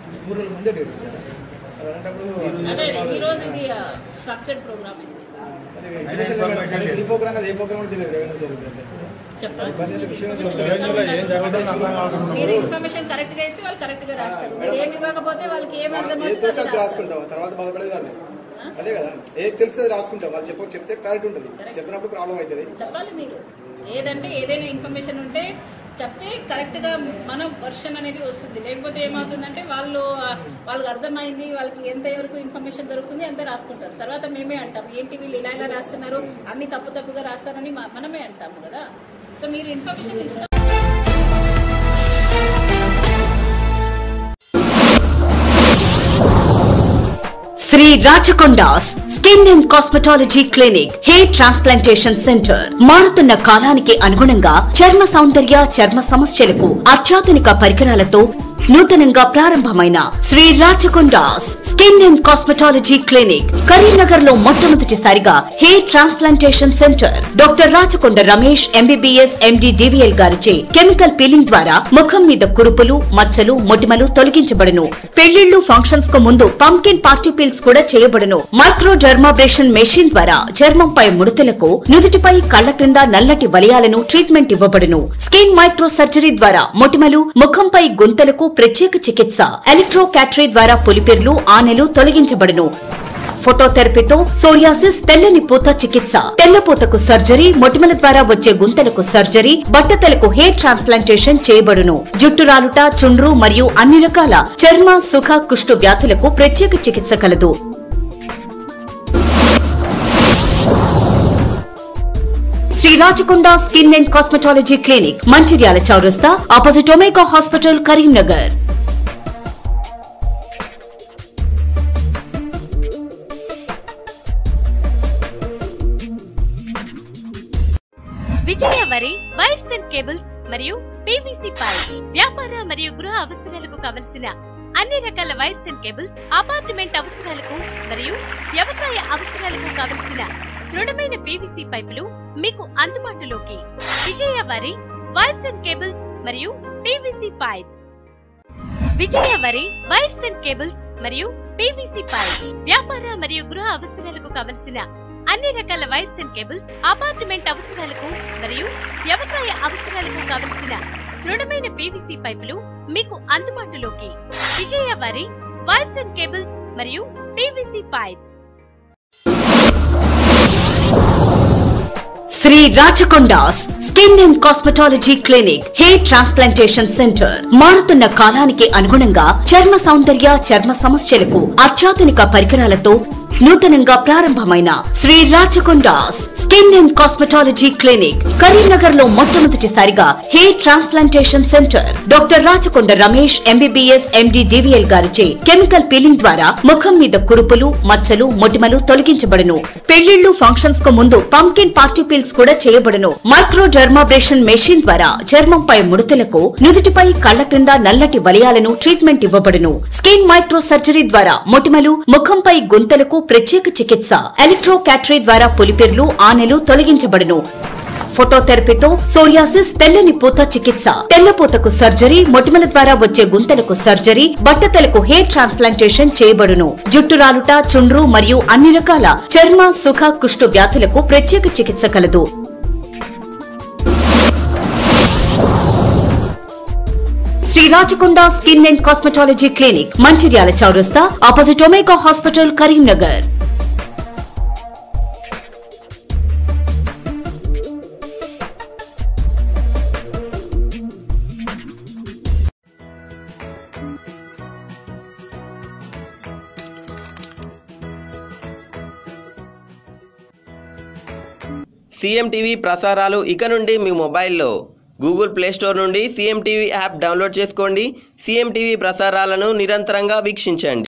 అంటే ఈ రోజు ఇది స్ట్రక్చర్డ్ ప్రోగ్రామ్. ఇది మీరు ఇన్ఫర్మేషన్ కరెక్ట్ గా ఇస్తే వాళ్ళు కరెక్ట్ గా రాస్తారు. మీరు ఏమి ఇవ్వకపోతే వాళ్ళకి ఏం అర్థమవుతుందో రాసుకుంటాం. తర్వాత బాధపడేది వాళ్ళు అదే కదా, ఏది తెలుస్తుంది రాసుకుంటాం. వాళ్ళు చెప్ప చెప్తే క్లారిటీ ఉంటుంది, చెప్పినప్పుడు ప్రాబ్లం అవుతుంది. చెప్పాలి మీరు ఏదంటే ఏదైనా ఇన్ఫర్మేషన్ ఉంటే చెప్తే కరెక్ట్ గా మన వర్షన్ అనేది వస్తుంది. లేకపోతే ఏమవుతుందంటే వాళ్ళు వాళ్ళకి అర్థమైంది, వాళ్ళకి ఎంత వరకు ఇన్ఫర్మేషన్ దొరుకుతుంది అంతే రాసుకుంటారు. తర్వాత మేమే అంటాం ఏంటి వీళ్ళు ఇలా ఇలా రాస్తున్నారు, అన్ని తప్పు తప్పుగా రాస్తారని మనమే అంటాము కదా. సో మీరు ఇన్ఫర్మేషన్ ఇస్తాం. Shri Rachakonda's skin and cosmetology clinic, hair transplantation centre. మారుతున్న కాలానికి అనుగుణంగా చర్మ సౌందర్య, చర్మ సమస్యలకు అత్యాధునిక పరికరాలతో నూతనంగా ప్రారంభమైన Shri Rachakonda's skin and cosmetology clinic Karimnagar లో మొట్టమొదటిసారిగా hair transplantation centre. Doctor Rachakonda Ramesh MBBS MD DVL గారిచే కెమికల్ పీలింగ్ ద్వారా ముఖం మీద కురుపులు, మచ్చలు, మొటిమలు తొలగించబడును. పెళ్లిళ్లు, ఫంక్షన్స్ కు ముందు పంకిన్ పార్టీ పీల్స్ కూడా చేయబడును. మైక్రో డర్మాబ్రేషన్ మెషిన్ ద్వారా చర్మంపై ముడతలకు, నుదుటిపై, కళ్ల క్రింద నల్లటి వలయాలను ట్రీట్మెంట్ ఇవ్వబడును. స్కిన్ మైక్రో సర్జరీ ద్వారా మొటిమలు, ముఖంపై గుంతలకు ప్రత్యేక చికిత్స. ఎలక్ట్రో క్యాటరీ ద్వారా పులిపిర్లు, ఆనెలు తొలగించబడును. ఫోటోథెరపీతో సోరియాసిస్, తెల్లని పూత చికిత్స, తెల్లపూతకు సర్జరీ, మొటిమల ద్వారా వచ్చే గుంతలకు సర్జరీ, బట్టతలకు హెయిర్ ట్రాన్స్ప్లాంటేషన్ చేయబడును. జుట్టు రాలుట, చుండ్రు మరియు అన్ని రకాల చర్మ, సుఖ, కుష్టు వ్యాధులకు ప్రత్యేక చికిత్స కలదు. Shri Rachakonda skin and cosmetology clinic, Mancherial చౌరస్తా, opposite Omega hospital, Karimnagar. Vijaya వరి వైర్స్ అండ్ కేబుల్స్ మరియు పీవీసీ పైప్, వ్యాపార మరియు గృహ అవసరాలకు కావలసిన అన్ని రకాల వైర్స్ అండ్ కేబుల్స్, అపార్ట్మెంట్ అవసరాలకు మరియు వ్యవసాయ అవసరాలకు కావలసిన దృఢమైన పీవీసీ పైపులు మీకు అందుబాటులోకి. విజయ వరి వైర్స్ అండ్ కేబుల్స్ మరియు పీవీసీ పైప్. విజయ వరి వైర్స్ అండ్ కేబుల్స్ మరియు పీవీసీ పైప్, వ్యాపార మరియు గృహ అవసరాలకు కావలసిన అన్ని రకాల వైర్స్ అండ్ కేబుల్స్, అపార్ట్మెంట్ అవసరాలకు మరియు వ్యవసాయ అవసరాలకు కావలసిన దృఢమైన పీవీసీ పైపులు మీకు అందుబాటులోకి. విజయ వరి వైర్స్ అండ్ కేబుల్స్ మరియు PVC pipe. Shri Rachakonda's skin and cosmetology clinic, hair transplantation centre. మారుతున్న కాలానికి అనుగుణంగా చర్మ సౌందర్య, చర్మ సమస్యలకు అత్యాధునిక పరికరాలతో నూతనంగా ప్రారంభమైన Shri Rachakonda's skin and cosmetology clinic Karimnagar లో మొట్టమొదటిసారిగా hair transplantation centre. Doctor Rachakonda Ramesh MBBS MD DVL గారిచే కెమికల్ పీలింగ్ ద్వారా ముఖం మీద కురుపులు, మచ్చలు, మొటిమలు తొలగించబడును. పెళ్లిళ్లు, ఫంక్షన్స్ కు ముందు పంకిన్ పార్టీ పీల్స్ కూడా చేయబడును. మైక్రో డర్మాబ్రేషన్ మెషిన్ ద్వారా చర్మంపై ముడతలకు, నుదుటిపై, కళ్ల క్రింద నల్లటి వలయాలను ట్రీట్మెంట్ ఇవ్వబడును. స్కిన్ మైక్రో సర్జరీ ద్వారా మొటిమలు, ముఖంపై గుంతలకు ప్రత్యేక చికిత్స. ఎలక్ట్రో క్యాటరీ ద్వారా పులిపిర్లు, ఆనెలు తొలగించబడును. ఫోటోథెరపీతో సోరియాసిస్, తెల్లని పూత చికిత్స, తెల్లపూతకు సర్జరీ, మొటిమల ద్వారా వచ్చే గుంతలకు సర్జరీ, బట్టతలకు హెయిర్ ట్రాన్స్ప్లాంటేషన్ చేయబడును. జుట్టు రాలుట, చుండ్రు మరియు అన్ని రకాల చర్మ, సుఖ, కుష్టు వ్యాధులకు ప్రత్యేక చికిత్స కలదు. Shri Rachakonda skin and cosmetology clinic, Mancherial చౌరస్తా, opposite Omega hospital, Karimnagar. CM TV ప్రసారాలు ఇక నుండి మీ మొబైల్లో గూగుల్ ప్లే స్టోర్ నుండి సీఎం టీవీ యాప్ డౌన్లోడ్ చేసుకోండి. సీఎం టీవీ ప్రసారాలను నిరంతరంగా వీక్షించండి.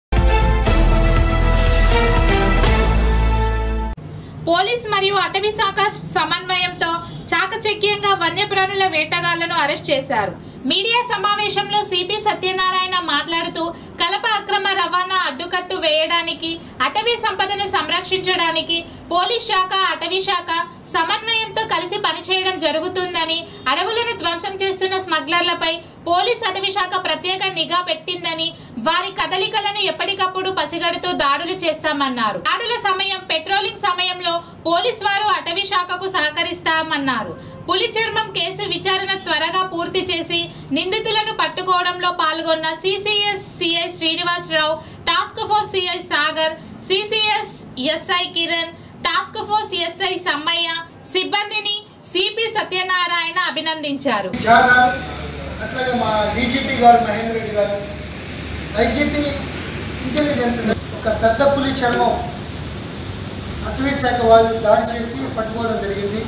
పోలీస్ మరియు అటవీ శాఖ సమన్వయంతో చాకచ చాకచక్యంగా వన్యప్రాణుల వేటగాళ్లను అరెస్ట్ చేశారు. మీడియా సమావేశంలో సిపి సత్యనారాయణ మాట్లాడుతూ కలప అక్రమ రవాణా అడ్డుకట్టు వేయడానికి, అటవీ సంపదను సంరక్షించడానికి పోలీస్ శాఖ, అటవీ శాఖ సమన్వయంతో కలిసి పనిచేయడం జరుగుతుందని, అడవులను ధ్వంసం చేస్తున్న స్మగ్లర్లపై పోలీస్ అటవీ శాఖ ప్రత్యేక నిఘా పెట్టిందని, వారి కదలికలను ఎప్పటికప్పుడు పసిగడుతూ దాడులు చేస్తామన్నారు. దాడుల సమయం, పెట్రోలింగ్ సమయంలో పోలీస్ వారు అటవీ శాఖకు సహకరిస్తామన్నారు. పులి చర్మం కేసు విచారణ త్వరగా పూర్తి చేసి నిందితులను పట్టుకోవడంలో పాల్గొన్న CCS CI Srinivasarao, task force CI Sagar, CCS SI Kiran, task force SI Sammaiah సిబ్బందిని సిపి సత్యనారాయణ అభినందించారు. అట్లాగే మా డీజీపీ గారు మహేందర్ రెడ్డి గారు, ఐజీపీ ఇంటెలిజెన్స్ ఒక పెద్ద పులి చర్మం అటవీ శాఖ వాళ్ళు దాడి చేసి పట్టుకోవడం జరిగింది.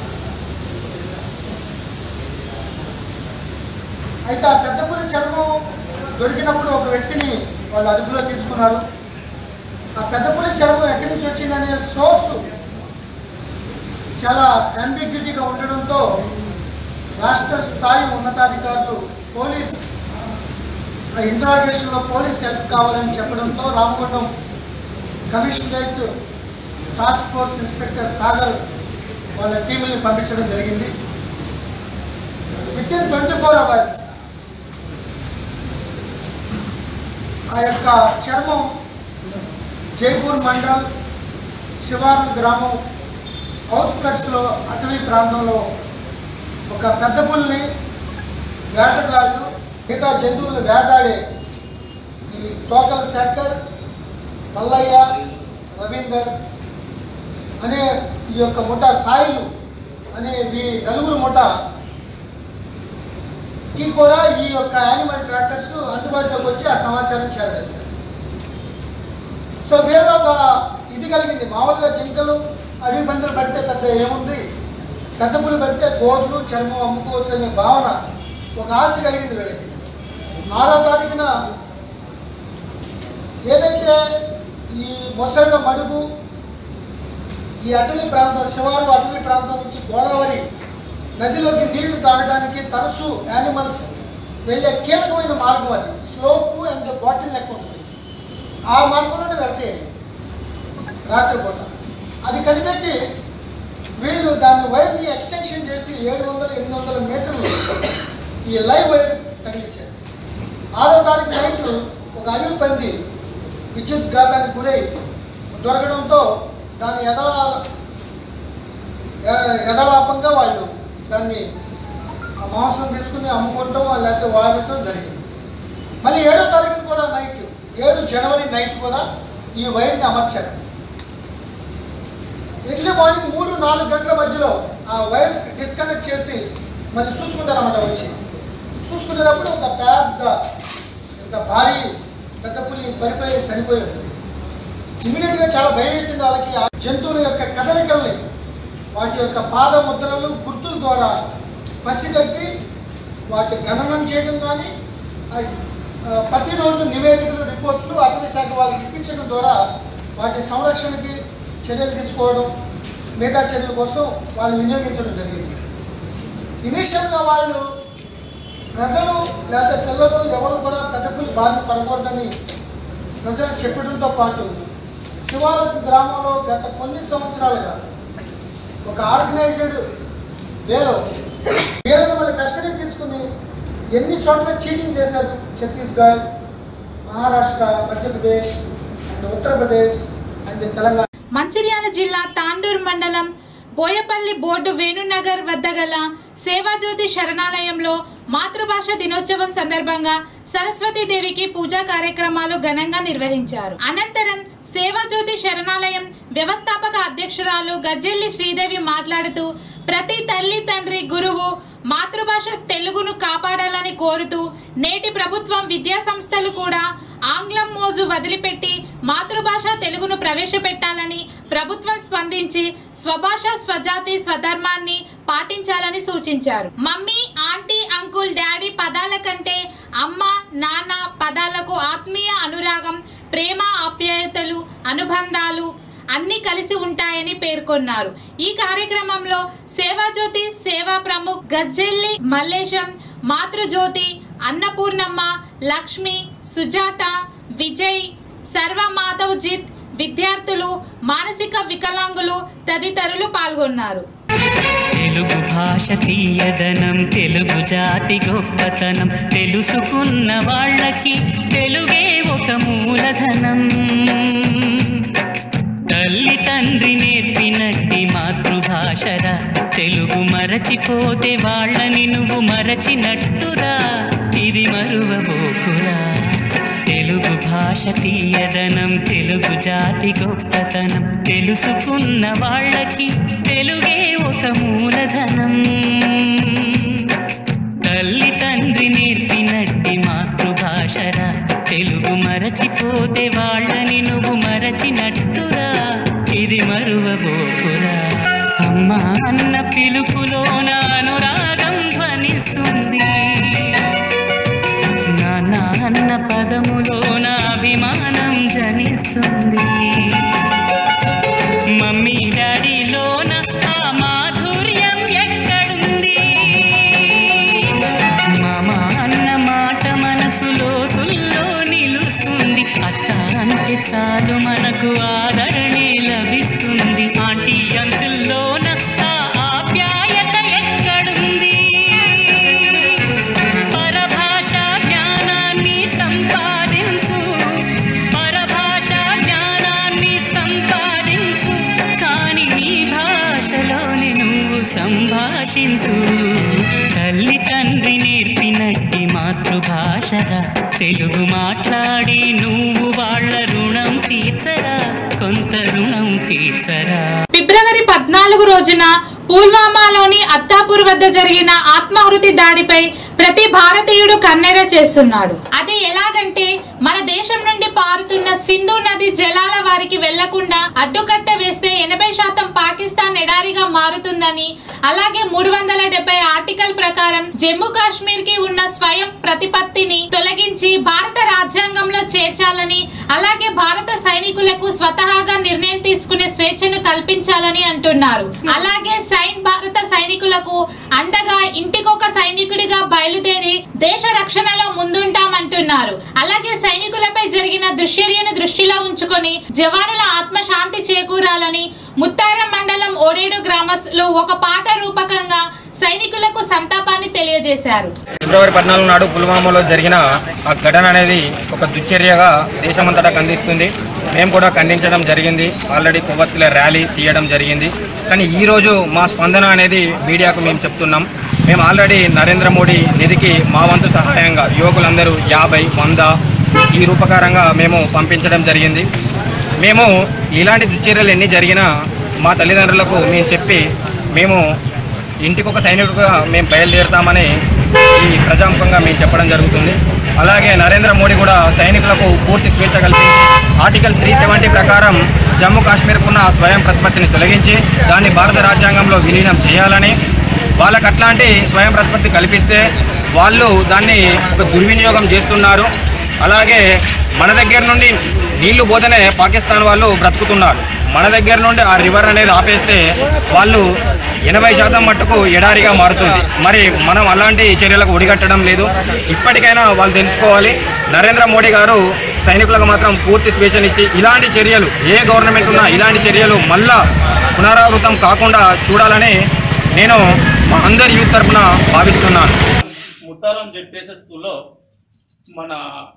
అయితే ఆ పెద్ద పులి చర్మం దొరికినప్పుడు ఒక వ్యక్తిని వాళ్ళు అదుపులో తీసుకున్నారు. ఆ పెద్ద పులి చర్మం ఎక్కడి నుంచి వచ్చిందనే సోర్స్ చాలా అంబిగ్యూటీగా ఉండడంతో రాష్ట్ర స్థాయి ఉన్నతాధికారులు పోలీస్ ఆ ఇంట్రాగేషన్లో పోలీస్ హెల్ప్ కావాలని చెప్పడంతో Ramagundam commissionerate task force inspector Sagar వాళ్ళ టీంని పంపించడం జరిగింది. With in twenty four hours ఆ యొక్క చర్మం జైపూర్ మండల్ శివారు గ్రామం అవుట్స్కట్స్లో అటవీ ప్రాంతంలో ఒక పెద్ద పుల్ని వేటగాళ్ళు మిగతా జంతువులు వేటాడే ఈ టోకల్ శేఖర్, మల్లయ్య, రవీందర్ అనే ఈ యొక్క ముఠా సాయిలు అనే ఈ నలుగురు ముఠా కి కూడా ఈ యొక్క యానిమల్ ట్రాకర్స్ అందుబాటులోకి వచ్చి ఆ సమాచారం చేరవేశారు. సో వీళ్ళ ఒక ఇది కలిగింది. మామూలుగా జింకలు, అడవి పందులు పడితే పెద్ద ఏముంది, పెద్ద పులు పెడితే గోర్లు చర్మం అమ్ముకోవచ్చు అనే భావన, ఒక ఆశ కలిగింది వీళ్ళకి. ఆరో తారీఖున ఏదైతే ఈ మొసళ్ళ మడుగు ఈ అటవీ ప్రాంతం శివారు అటవీ ప్రాంతం నుంచి గోదావరి నదిలోకి నీళ్లు తాగడానికి తరచూ యానిమల్స్ వెళ్ళే కీలకమైన మార్గం అది. స్లోప్ అండ్ బాటిల్ నెక్ ఉంటుంది. ఆ మార్గంలోనే వెళ్తే రాత్రిపూట అది కనిపెట్టి వీళ్ళు దాన్ని వైర్ని ఎక్స్టెన్షన్ చేసి ఏడు వందల ఎనిమిది వందల మీటర్లు ఈ లైవ్ వైర్ తగిలించారు. ఆరో తారీఖు నైట్ ఒక అడవి పంది విద్యుత్ ఘాతానికి గురై దొరకడంతో దాని యథా యథాలాపంగా వాళ్ళు దాన్ని ఆ మాంసం తీసుకుని అమ్ముకోవటం లేకపోతే వాడటం జరిగింది. మళ్ళీ ఏడో తారీఖు కూడా నైట్ ఏడు జనవరి నైట్ కూడా ఈ వైర్ని అమర్చారు. ఎర్లీ మార్నింగ్ మూడు నాలుగు గంటల మధ్యలో ఆ వైర్ డిస్కనెక్ట్ చేసి మళ్ళీ చూసుకుంటారన్నమాట. వచ్చి చూసుకునేటప్పుడు ఒక పెద్ద ఇంత భారీ పెద్ద పులి పడిపోయి చనిపోయి ఉంది. ఇమీడియట్గా చాలా భయం వేసింది వాళ్ళకి. ఆ జంతువుల యొక్క కదలికల్ని వాటి యొక్క పాద ముద్రలు గుర్తుల ద్వారా పసిగట్టి వాటి గణనం చేయడం కానీ ప్రతిరోజు నివేదికలు రిపోర్ట్లు అటవీ శాఖ వాళ్ళకి ఇప్పించడం ద్వారా వాటి సంరక్షణకి చర్యలు తీసుకోవడం, మిగతా చర్యల కోసం వాళ్ళు వినియోగించడం జరిగింది. ఇనీషియల్గా వాళ్ళు ప్రజలు లేదా పిల్లలు ఎవరు కూడా పెద్ద పులి బారిన పడకూడదని ప్రజలు చెప్పడంతో పాటు శివారు గ్రామంలో గత కొన్ని సంవత్సరాలుగా ఒక ఆర్గనైజ్డ్ వేలో వీళ్ళని మళ్ళీ కస్టడీ తీసుకుని ఎన్ని చోట్ల చీటింగ్ చేశారు. Chhattisgarh, Maharashtra, Madhya Pradesh and Uttar Pradesh and Telangana. మంచిర్యాల జిల్లా తాండూరు మండలం బోయపల్లి బోర్డు వేణునగర్ వద్ద గల సేవాజ్యోతి శరణాలయంలో మాతృభాష దినోత్సవం సందర్భంగా సరస్వతీదేవికి పూజా కార్యక్రమాలు ఘనంగా నిర్వహించారు. అనంతరం సేవాజ్యోతి శరణాలయం వ్యవస్థాపక అధ్యక్షురాలు గజ్జెల్లి శ్రీదేవి మాట్లాడుతూ ప్రతి తల్లి తండ్రి గురువు మాతృభాష తెలుగును కాపాడాలని కోరుతూ నేటి ప్రభుత్వం విద్యా సంస్థలు కూడా ఆంగ్లం మోజు వదిలిపెట్టి మాతృభాష తెలుగును ప్రవేశపెట్టాలని ప్రభుత్వం స్పందించి స్వభాష స్వజాతి స్వధర్మాన్ని పాటించాలని సూచించారు. మమ్మీ, ఆంటీ, అంకుల్, డాడీ పదాల కంటే అమ్మ, నాన్న పదాలకు ఆత్మీయ అనురాగం, ప్రేమ, ఆప్యాయతలు, అనుబంధాలు అన్ని కలిసి ఉంటాయని పేర్కొన్నారు. ఈ కార్యక్రమంలో సేవాజ్యోతి, సేవా ప్రముఖ్, గజ్జెల్లి మల్లేశం, మాతృజ్యోతి, అన్నపూర్ణమ్మ, లక్ష్మి, సుజాత, విజయ్, సర్వ మాధవ్ జిత్, విద్యార్థులు, మానసిక వికలాంగులు తదితరులు పాల్గొన్నారు. తెలుగు భాష తీయదనం, తెలుగు జాతి గొప్పతనం, తెలుసుకున్న వాళ్ళకి తెలుగే ఒక మూలధనం. తల్లి తండ్రి నేర్పినట్టి మాతృభాషరా, తెలుగు మరచిపోతే వాళ్ళని నువ్వు మరచినట్టురా, ఇది మరువబోకురా. తెలుగు భాష తీయదనం, తెలుగు జాతి గొప్పతనం, తెలుసుకున్న వాళ్ళకి తెలుగే ఒక మూలధనం. తల్లి తండ్రి నేర్పినట్టి మాతృభాషరా, తెలుగు మరచిపోతే వాళ్ళని నువ్వు మరచినట్టురా, ఇది మరువబోకురా. అమ్మా అన్న పిలుపులోన అనురాగం ధ్వనిస్తుంది, నాన్న అన్న పదములోన అభిమానం జనిస్తుంది, మమ్మీ డాడీలోన ఆ మాధుర్యం ఎక్కడుంది, మామ అన్న మాట మనసులో తుల్లో నిలుస్తుంది, అత్త అంటే చాలు మనకు ఆదరణే లభిస్తుంది, ఆంటీ అంకుల్లోన ఆ ఆప్యాయత ఎక్కడుంది. పరభాషా జ్ఞానాన్ని సంపాదించు, పరభాషా జ్ఞానాన్ని సంపాదించు, కానీ నీ భాషలోనే నువ్వు సంభాషించు. తల్లి తండ్రి నేర్పినట్టి మాతృభాషరా, తెలుగు మాట్లాడి నువ్వు వాళ్ళ రుణం తీర్చరా, కొంత రుణం తీర్చరా. ఫిబ్రవరి పద్నాలుగు రోజున పుల్వామాలోని అత్తాపూర్ వద్ద జరిగిన ఆత్మాహుతి దాడిపై ప్రతి భారతీయుడు కన్నెర చేస్తున్నాడు. అది ఎలాగంటే, మన దేశం నుండి పారుతున్న సింధు నది జలాల వారికి వెళ్లకుండా అడ్డుకట్ట వేస్తే ఎనభై శాతం పాకిస్తాన్ ఎడారిగా మారుతుందని, అలాగే మూడు వందల డెబ్బై ఆర్టికల్ ప్రకారం జమ్మూ కాశ్మీర్ కి ఉన్న స్వయం ప్రతిపత్తిని తొలగించి భారత రాజ్యాంగంలో చేర్చాలని, అలాగే భారత సైనికులకు స్వతహాగా నిర్ణయం తీసుకునే స్వేచ్ఛను కల్పించాలని అంటున్నారు. అలాగే సైన్ భారత సైనికులకు అండగా ఇంటికొక సైనికుడిగా బయలుదేరి దేశ రక్షణలో ముందుంటామంటున్నారు. అలాగే సైనికులపై జరిగిన దుశ్చర్యను దృష్టిలో ఉంచుకొని జవానుల ఆత్మశాంతి చేకూరాలని ముత్తారం మండలం ఓడేడు గ్రామస్తులు ఒక పాట రూపకంగా సైనికులకు సంతాపాన్ని తెలియజేశారు. ఫిబ్రవరి పద్నాలుగు నాడు పుల్వామాలో జరిగిన ఆ ఘటన అనేది ఒక దుశ్చర్యగా దేశమంతటా ఖండిస్తుంది. మేము కూడా ఖండించడం జరిగింది. ఆల్రెడీ కొవ్వొత్తుల ర్యాలీ తీయడం జరిగింది. కానీ ఈరోజు మా స్పందన అనేది మీడియాకు మేము చెప్తున్నాం. మేము ఆల్రెడీ నరేంద్ర మోడీ నిధికి మా వంతు సహాయంగా యువకులందరూ యాభై వంద ఈ రూపకారంగా మేము పంపించడం జరిగింది. మేము ఇలాంటి దుశ్చర్యలు ఎన్ని జరిగినా మా తల్లిదండ్రులకు మేము చెప్పి మేము ఇంటికి ఒక సైనికుడిగా మేము బయలుదేరుతామని ఈ ప్రజాముఖంగా మేము చెప్పడం జరుగుతుంది. అలాగే నరేంద్ర మోడీ కూడా సైనికులకు పూర్తి స్వేచ్ఛ కల్పించి ఆర్టికల్ త్రీ సెవెంటీ ప్రకారం జమ్మూ కాశ్మీర్కు ఉన్న స్వయం ప్రతిపత్తిని తొలగించి దాన్ని భారత రాజ్యాంగంలో విలీనం చేయాలని, వాళ్ళకి అట్లాంటి స్వయం ప్రతిపత్తి కల్పిస్తే వాళ్ళు దాన్ని ఒక దుర్వినియోగం చేస్తున్నారు. అలాగే మన దగ్గర నుండి నీళ్లు పోతేనే పాకిస్తాన్ వాళ్ళు బ్రతుకుతున్నారు. మన దగ్గర నుండి ఆ రివర్ అనేది ఆపేస్తే వాళ్ళు ఎనభై శాతం మట్టుకు ఎడారిగా మారుతుంది. మరి మనం అలాంటి చర్యలకు ఒడిగట్టడం లేదు. ఇప్పటికైనా వాళ్ళు తెలుసుకోవాలి. నరేంద్ర మోడీ గారు సైనికులకు మాత్రం పూర్తి స్వేచ్ఛనిచ్చి ఇలాంటి చర్యలు ఏ గవర్నమెంట్ ఉన్నా ఇలాంటి చర్యలు మళ్ళా పునరావృతం కాకుండా చూడాలని నేను మా అందరి యూత్ తరఫున భావిస్తున్నాను. ముత్తారం జెడ్పీఎస్ఎస్ స్కూల్లో మన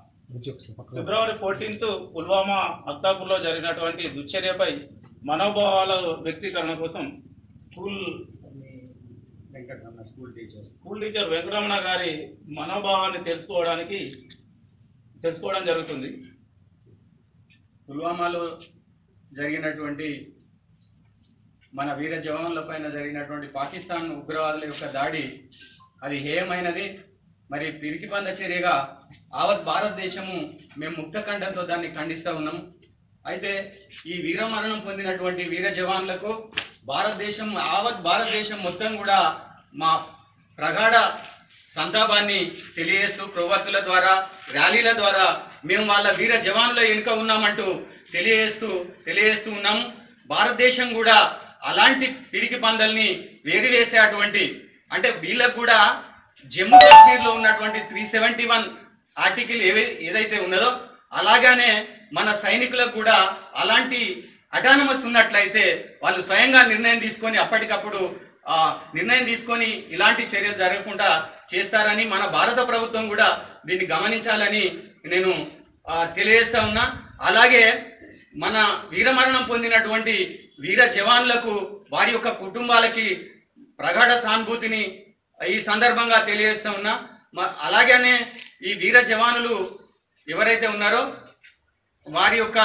ఫిబ్రవరి ఫోర్టీన్త్ పుల్వామా అత్తాపూర్లో జరిగినటువంటి దుశ్చర్యపై మనోభావాల వ్యక్తీకరణ కోసం school school teacher school teacher Venkataramana గారి మనోభావాన్ని తెలుసుకోవడానికి తెలుసుకోవడం జరుగుతుంది. పుల్వామాలో జరిగినటువంటి మన వీర జవాన్ల పైన జరిగినటువంటి పాకిస్తాన్ ఉగ్రవాదుల యొక్క దాడి అది హేయమైనది. మరి పిరికి పంద చర్యగా యావత్ భారతదేశము మేము ముక్తఖండంతో దాన్ని ఖండిస్తూ ఉన్నాము. అయితే ఈ వీరమరణం పొందినటువంటి వీర జవాన్లకు భారతదేశం యావత్ భారతదేశం మొత్తం కూడా మా ప్రగాఢ సంతాపాన్ని తెలియజేస్తూ కొవ్వొత్తుల ద్వారా ర్యాలీల ద్వారా మేము వాళ్ళ వీర జవాన్ల వెనుక ఉన్నామంటూ తెలియజేస్తూ తెలియజేస్తూ ఉన్నాము. భారతదేశం కూడా అలాంటి పిరికి పందల్ని వేరివేసే అటువంటి అంటే వీళ్ళకు కూడా జమ్మూ కాశ్మీర్లో ఉన్నటువంటి త్రీ సెవెంటీ వన్ ఆర్టికల్ ఏవై ఏదైతే ఉన్నదో అలాగానే మన సైనికులకు కూడా అలాంటి అటానమస్ ఉన్నట్లయితే వాళ్ళు స్వయంగా నిర్ణయం తీసుకొని అప్పటికప్పుడు నిర్ణయం తీసుకొని ఇలాంటి చర్యలు జరగకుండా చేస్తారని మన భారత ప్రభుత్వం కూడా దీన్ని గమనించాలని నేను తెలియజేస్తా ఉన్నా. అలాగే మన వీరమరణం పొందినటువంటి వీర జవాన్లకు వారి యొక్క కుటుంబాలకి ప్రగాఢ సానుభూతిని ఈ సందర్భంగా తెలియజేస్తా ఉన్నా. అలాగనే ఈ వీర జవానులు ఎవరైతే ఉన్నారో వారి యొక్క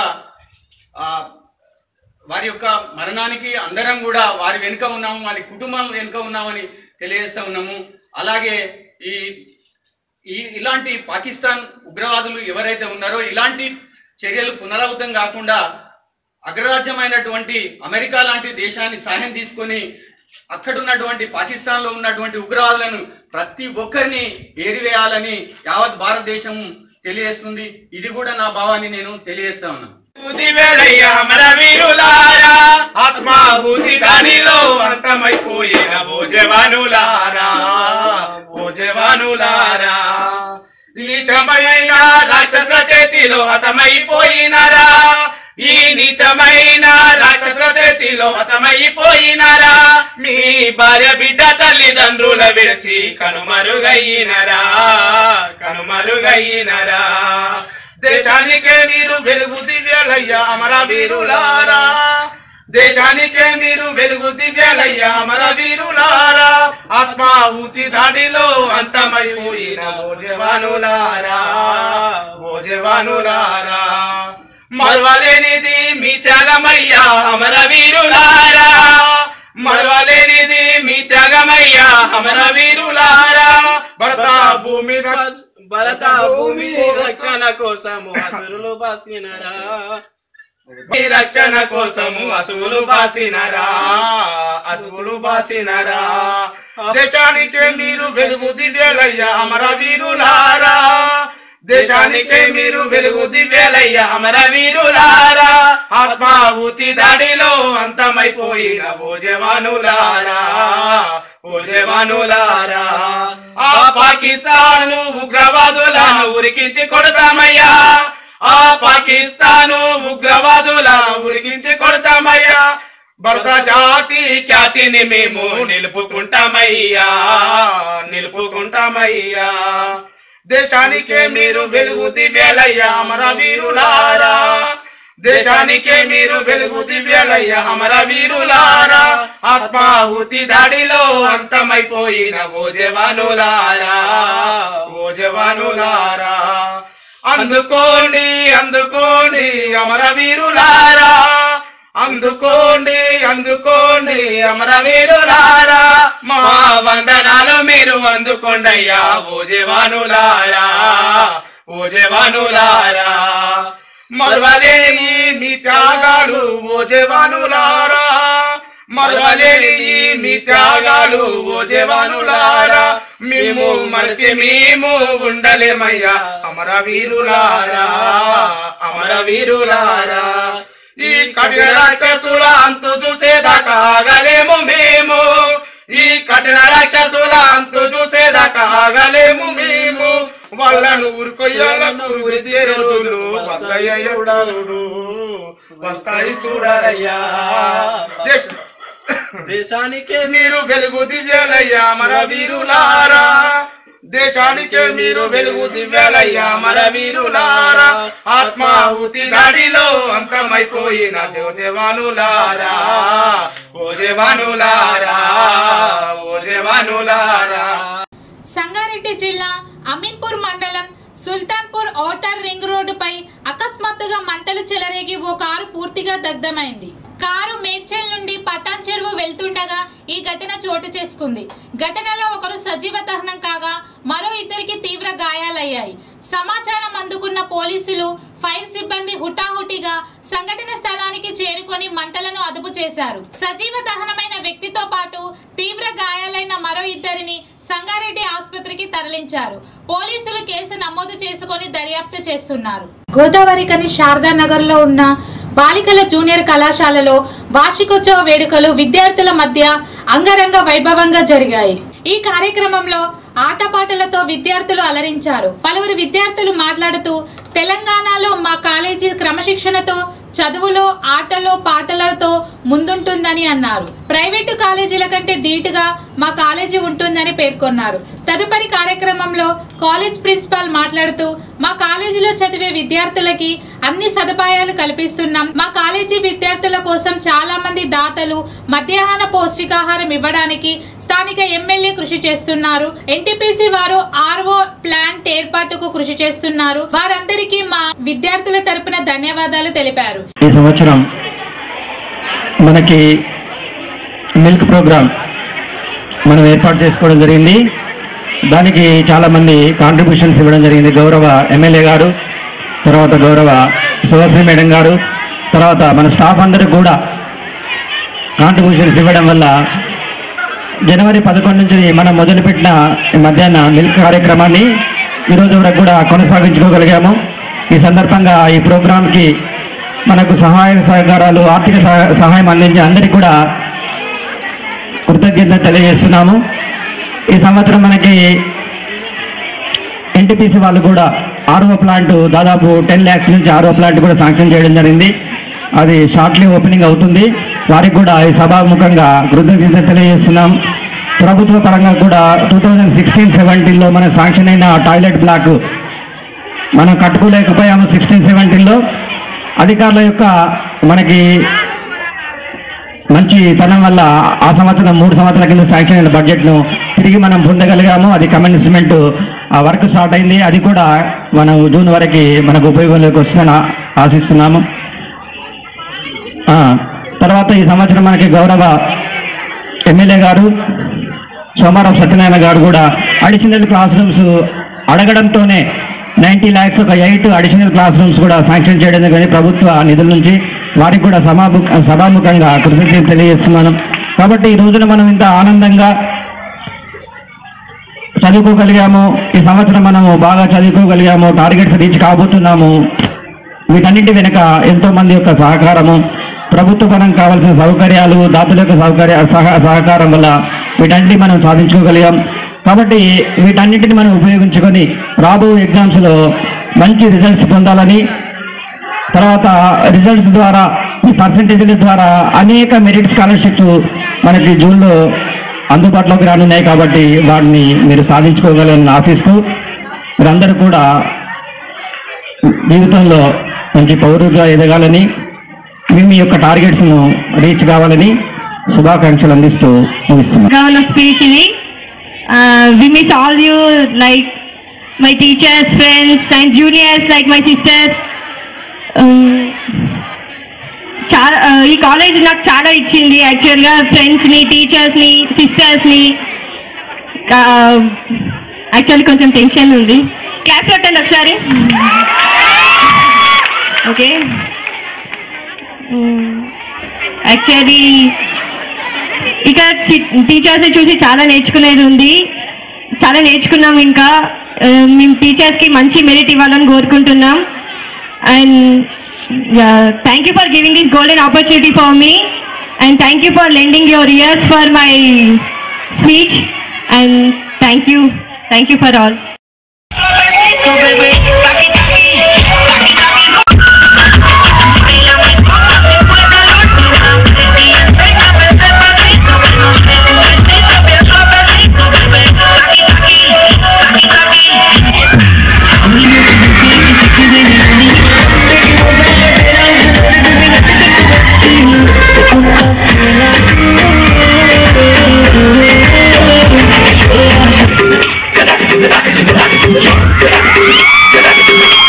వారి యొక్క మరణానికి అందరం కూడా వారి వెనుక ఉన్నాము, వారి కుటుంబం వెనుక ఉన్నామని తెలియజేస్తూ ఉన్నాము. అలాగే ఈ ఈ ఇలాంటి పాకిస్తాన్ ఉగ్రవాదులు ఎవరైతే ఉన్నారో ఇలాంటి చర్యలు పునరావృతం కాకుండా అగ్రరాజ్యమైనటువంటి అమెరికా లాంటి దేశాన్ని సహాయం తీసుకొని అక్కడున్నటువంటి పాకిస్తాన్లో ఉన్నటువంటి ఉగ్రవాదులను ప్రతి ఒక్కరిని ఏరివేయాలని యావత్ భారతదేశం తెలియజేస్తుంది. ఇది కూడా నా భావాన్ని నేను తెలియజేస్తా ఉన్నాను. ఆత్మాహుతి దానిలో అంతమైపోయిన ఓ జవానులారా, ఓ జవానులారా, నీచమైన రాక్షస చేతిలో హతమైపోయినారా, ఈ నీచమైన రాక్షస చేతిలో హతమైపోయినారా, మీ భార్య బిడ్డ తల్లిదండ్రుల విడిచి కనుమరుగయ్యినరా, కనుమరుగయ్యినరా. దేశానికే మీరు వెలుగు దివ్యాలయ్యా అమర వీరులారా, దేశానికే మీరు వెలుగు దివ్యాలయ్యా అమర వీరులారా, ఆత్మాహుతి దాడిలో అంతమైపోయిన ఓ జవానులారా, ఓ జవానులారా, మరవలేనిది మీ త్యాగమయ్యా అమర వీరులారా, మరవలేనిది మీ త్యాగమయ్యా అమర వీరులారా. భరత భూమి భరత భూమి రక్షణ కోసము అసురులు బాసినరా, మీ రక్షణ కోసము అసువులు బాసినరా, అసువులు బాసినరా. దేశానికే మీరు వెలుగు దివ్యాలయ్యా అమర వీరులారా, దేశానికే మీరు వెలుగు దివ్యాలయ్యా అమర వీరులారా, ఆత్మాహుతి దాడిలో అంతమైపోయిన ఓ జవానులారా, ఓ జవానులారా. ఆ పాకిస్తాను ఉగ్రవాదులను ఉరికించి కొడతామయ్యా, ఆ పాకిస్తాను ఉగ్రవాదులను ఉరికించి కొడతామయ్యా, భరత జాతి ఖ్యాతిని మేము నిలుపుకుంటామయ్యా, నిలుపుకుంటామయ్యా. దేశానికే మీరు వెలుగు దివ్యాలయ్యా అమర వీరులారా, దేశానికే మీరు వెలుగు దివ్యాలయ్యా అమర వీరులారా, ఆత్మాహుతి దాడిలో అంతమైపోయిన ఓ జవానులారా, ఓ జవానులారా. అందుకోండి అందుకోండి అమర వీరులారా, అందుకోండి అందుకోండి అమర వీరులారా, మా వందనాలు మీరు అందుకోండయ్యా ఓ జవానులారా, ఓ జవానులారా. మరవలేని మీ త్యాగాలు ఓ జవానులారా, మరవలేని మీ త్యాగాలు ఓ జవానులారా, మేము మరచి మేము ఉండలేమయ్యా అమర వీరులారా, అమర వీరులారా. ఈ కఠిన రాక్షసుల అంతు చూసేదాకా ఆగలేము మేము, ఈ కఠిన రాక్షసుల అంతు చూసేదాకా ఆగలేము మేము, వాళ్ళను ఊరుకొయ్యాలను ఊరి తీరులు వస్తాయి చూడరుడు, వస్తాయి చూడరయ్యా. దేశానికే మీరు వెలుగు దివ్యాలయ్యా అమర వీరులారా, దేశానికే మీరు వెలుగు దివ్యాలయ్యా అమర వీరులారా, ఆత్మాహుతి దాడిలో అంతమైపోయిన ఓ జవానులారా, ఓ జవానులారా, ఓ జవానులారా. సంగారెడ్డి జిల్లా అమీన్పూర్ మండలం సుల్తాన్పూర్ ఔటర్ రింగ్ రోడ్డుపై అకస్మాత్తుగా మంటలు చెలరేగి ఓ కారు పూర్తిగా దగ్ధమైంది. కారు మేడ్చల్ నుండి పటాన్ చెరువు వెళ్తుండగా ఈ ఘటన చోటు చేసుకుంది. ఘటనలో ఒకరు సజీవ దహనం కాగా మరో ఇద్దరికి తీవ్ర గాయాలయ్యాయి. సమాచారం అందుకున్న పోలీసులు, ఫైర్ సిబ్బంది హుటాహుటిగా సంఘటన స్థలానికి చేరుకొని మంటలను అదుపు చేశారు. సజీవ దహనమైన వ్యక్తితో పాటు తీవ్ర గాయాలైన మరో ఇద్దరిని సంగారెడ్డి ఆసుపత్రికి తరలించారు. పోలీసులు కేసు నమోదు చేసుకొని దర్యాప్తు చేస్తున్నారు. గోదావరికని శారదానగర్ లో ఉన్న బాలికల జూనియర్ కళాశాలలో వార్షికోత్సవ వేడుకలు విద్యార్థుల మధ్య అంగరంగ వైభవంగా జరిగాయి. ఈ కార్యక్రమంలో ఆటపాటలతో విద్యార్థులు అలరించారు. పలువురు విద్యార్థులు మాట్లాడుతూ తెలంగాణలో మా కాలేజీ క్రమశిక్షణతో చదువులో ఆటలో పాటలతో ముందుంటుందని అన్నారు. ప్రైవేటు కాలేజీల కంటే ధీటుగా మా కాలేజీ ఉంటుందని పేర్కొన్నారు. తదుపరి కార్యక్రమంలో కాలేజ్ ప్రిన్సిపాల్ మాట్లాడుతూ మా కాలేజీలో చదివే విద్యార్థులకి అన్ని సదుపాయాలు కల్పిస్తున్నాం. మా కాలేజీ విద్యార్థుల కోసం చాలా మంది దాతలు మధ్యాహ్న పౌష్టికాహారం ఇవ్వడానికి స్థానిక ఎమ్మెల్యే కృషి చేస్తున్నారు. ఎన్టీపీసీ వారు ఆర్ఓ ప్లాంట్ ఏర్పాటుకు కృషి చేస్తున్నారు. వారందరికీ మా విద్యార్థుల తరపున ధన్యవాదాలు తెలిపారు. ఈ సంవత్సరం మనకి మిల్క్ ప్రోగ్రామ్ మనం ఏర్పాటు చేసుకోవడం జరిగింది. దానికి చాలా మంది కాంట్రిబ్యూషన్స్ ఇవ్వడం జరిగింది. గౌరవ ఎమ్మెల్యే గారు, తర్వాత గౌరవ సుభశ్రీ మేడం గారు, తర్వాత మన స్టాఫ్ అందరికి కూడా కాంట్రిబ్యూషన్స్ ఇవ్వడం వల్ల జనవరి పదకొండు నుంచి మనం మొదలుపెట్టిన మధ్యాహ్న మిల్క్ కార్యక్రమాన్ని ఈరోజు వరకు కూడా కొనసాగించుకోగలిగాము. ఈ సందర్భంగా ఈ ప్రోగ్రాంకి మనకు సహాయ సహకారాలు ఆర్థిక సహాయం అందించే అందరికీ కూడా కృతజ్ఞతలు తెలియజేస్తున్నాము. ఈ సంవత్సరం మనకి ఎన్టీపీసీ వాళ్ళు కూడా ఆర్ఓ ప్లాంట్ దాదాపు టెన్ ల్యాక్స్ నుంచి ఆర్ఓ ప్లాంట్ కూడా శాంక్షన్ చేయడం జరిగింది. అది షార్ట్లీ ఓపెనింగ్ అవుతుంది. వారికి కూడా ఈ సభాముఖంగా కృతజ్ఞతలు తెలియజేస్తున్నాం. ప్రభుత్వ పరంగా కూడా టూ థౌజండ్ సిక్స్టీన్ సెవెంటీన్లో మనకు శాంక్షన్ అయిన టాయిలెట్ బ్లాక్ మనం కట్టుకోలేకపోయాము. సిక్స్టీన్ సెవెంటీన్లో అధికారుల యొక్క మనకి మంచి తనం వల్ల ఆ సంవత్సరం మూడు సంవత్సరాల కింద శాంక్షన్ అయిన బడ్జెట్ను తిరిగి మనం పొందగలిగాము. అది కమెన్స్మెంట్ ఆ వర్క్ స్టార్ట్ అయింది. అది కూడా మనం జూన్ వరకు మనకు ఉపయోగంలోకి వస్తుందని ఆశిస్తున్నాము. తర్వాత ఈ సంవత్సరం మనకి గౌరవ ఎమ్మెల్యే గారు సోమారావు సత్యనారాయణ గారు కూడా అడిషనల్ క్లాస్ రూమ్స్ అడగడంతోనే నైంటీ ల్యాక్స్ ఒక ఎయిట్ అడిషనల్ క్లాస్ రూమ్స్ కూడా శాంక్షన్ చేయడం జరిగింది ప్రభుత్వ నిధుల నుంచి. వారికి కూడా సభాము సభాముఖంగా కృతజ్ఞతలు తెలియజేస్తున్నాను. కాబట్టి ఈ రోజున మనం ఇంత ఆనందంగా చదువుకోగలిగాము. ఈ సంవత్సరం మనము బాగా చదువుకోగలిగాము. Targets reach కాబోతున్నాము. వీటన్నింటి వెనుక ఎంతో మంది యొక్క సహకారము, ప్రభుత్వ పరంగా కావాల్సిన సౌకర్యాలు, దాతల యొక్క సౌకర్య సహ సహకారం వల్ల వీటన్నిటి మనం సాధించుకోగలిగాం. కాబట్టి వీటన్నిటిని మనం ఉపయోగించుకొని రాబో ఎగ్జామ్స్లో మంచి రిజల్ట్స్ పొందాలని, తర్వాత రిజల్ట్స్ ద్వారా ఈ పర్సంటేజ్ల ద్వారా అనేక మెరిట్ స్కాలర్షిప్స్ మనకి జూన్లో అందుబాటులోకి రానున్నాయి. కాబట్టి వాటిని మీరు సాధించుకోగలని ఆశిస్తూ మీరందరూ కూడా జీవితంలో మంచి పౌరులుగా ఎదగాలని, మీ మీ యొక్క టార్గెట్స్ను రీచ్ కావాలని శుభాకాంక్షలు అందిస్తూ ముగిస్తున్నాను. స్పీచ్ ఇది Uh, we miss all you, like my teachers, friends and juniors, like my sisters. Um, చాలా ఈ కాలేజ్ నాకు చాలా ఇచ్చింది యాక్చువల్గా. ఫ్రెండ్స్ని, టీచర్స్ని, సిస్టర్స్ని. యాక్చువల్లీ కొంచెం టెన్షన్ ఉంది. క్లాస్ కొట్టండి ఒకసారి. ఓకే. యాక్చువల్లీ ఇక టీచర్స్ చూసి చాలా నేర్చుకునేది ఉంది. చాలా నేర్చుకున్నాం. ఇంకా మేము టీచర్స్కి మంచి మెరిట్ ఇవ్వాలని కోరుకుంటున్నాం. And thank you for giving this golden opportunity for me, and thank you for lending your ears for my speech. And thank you thank you for all. Get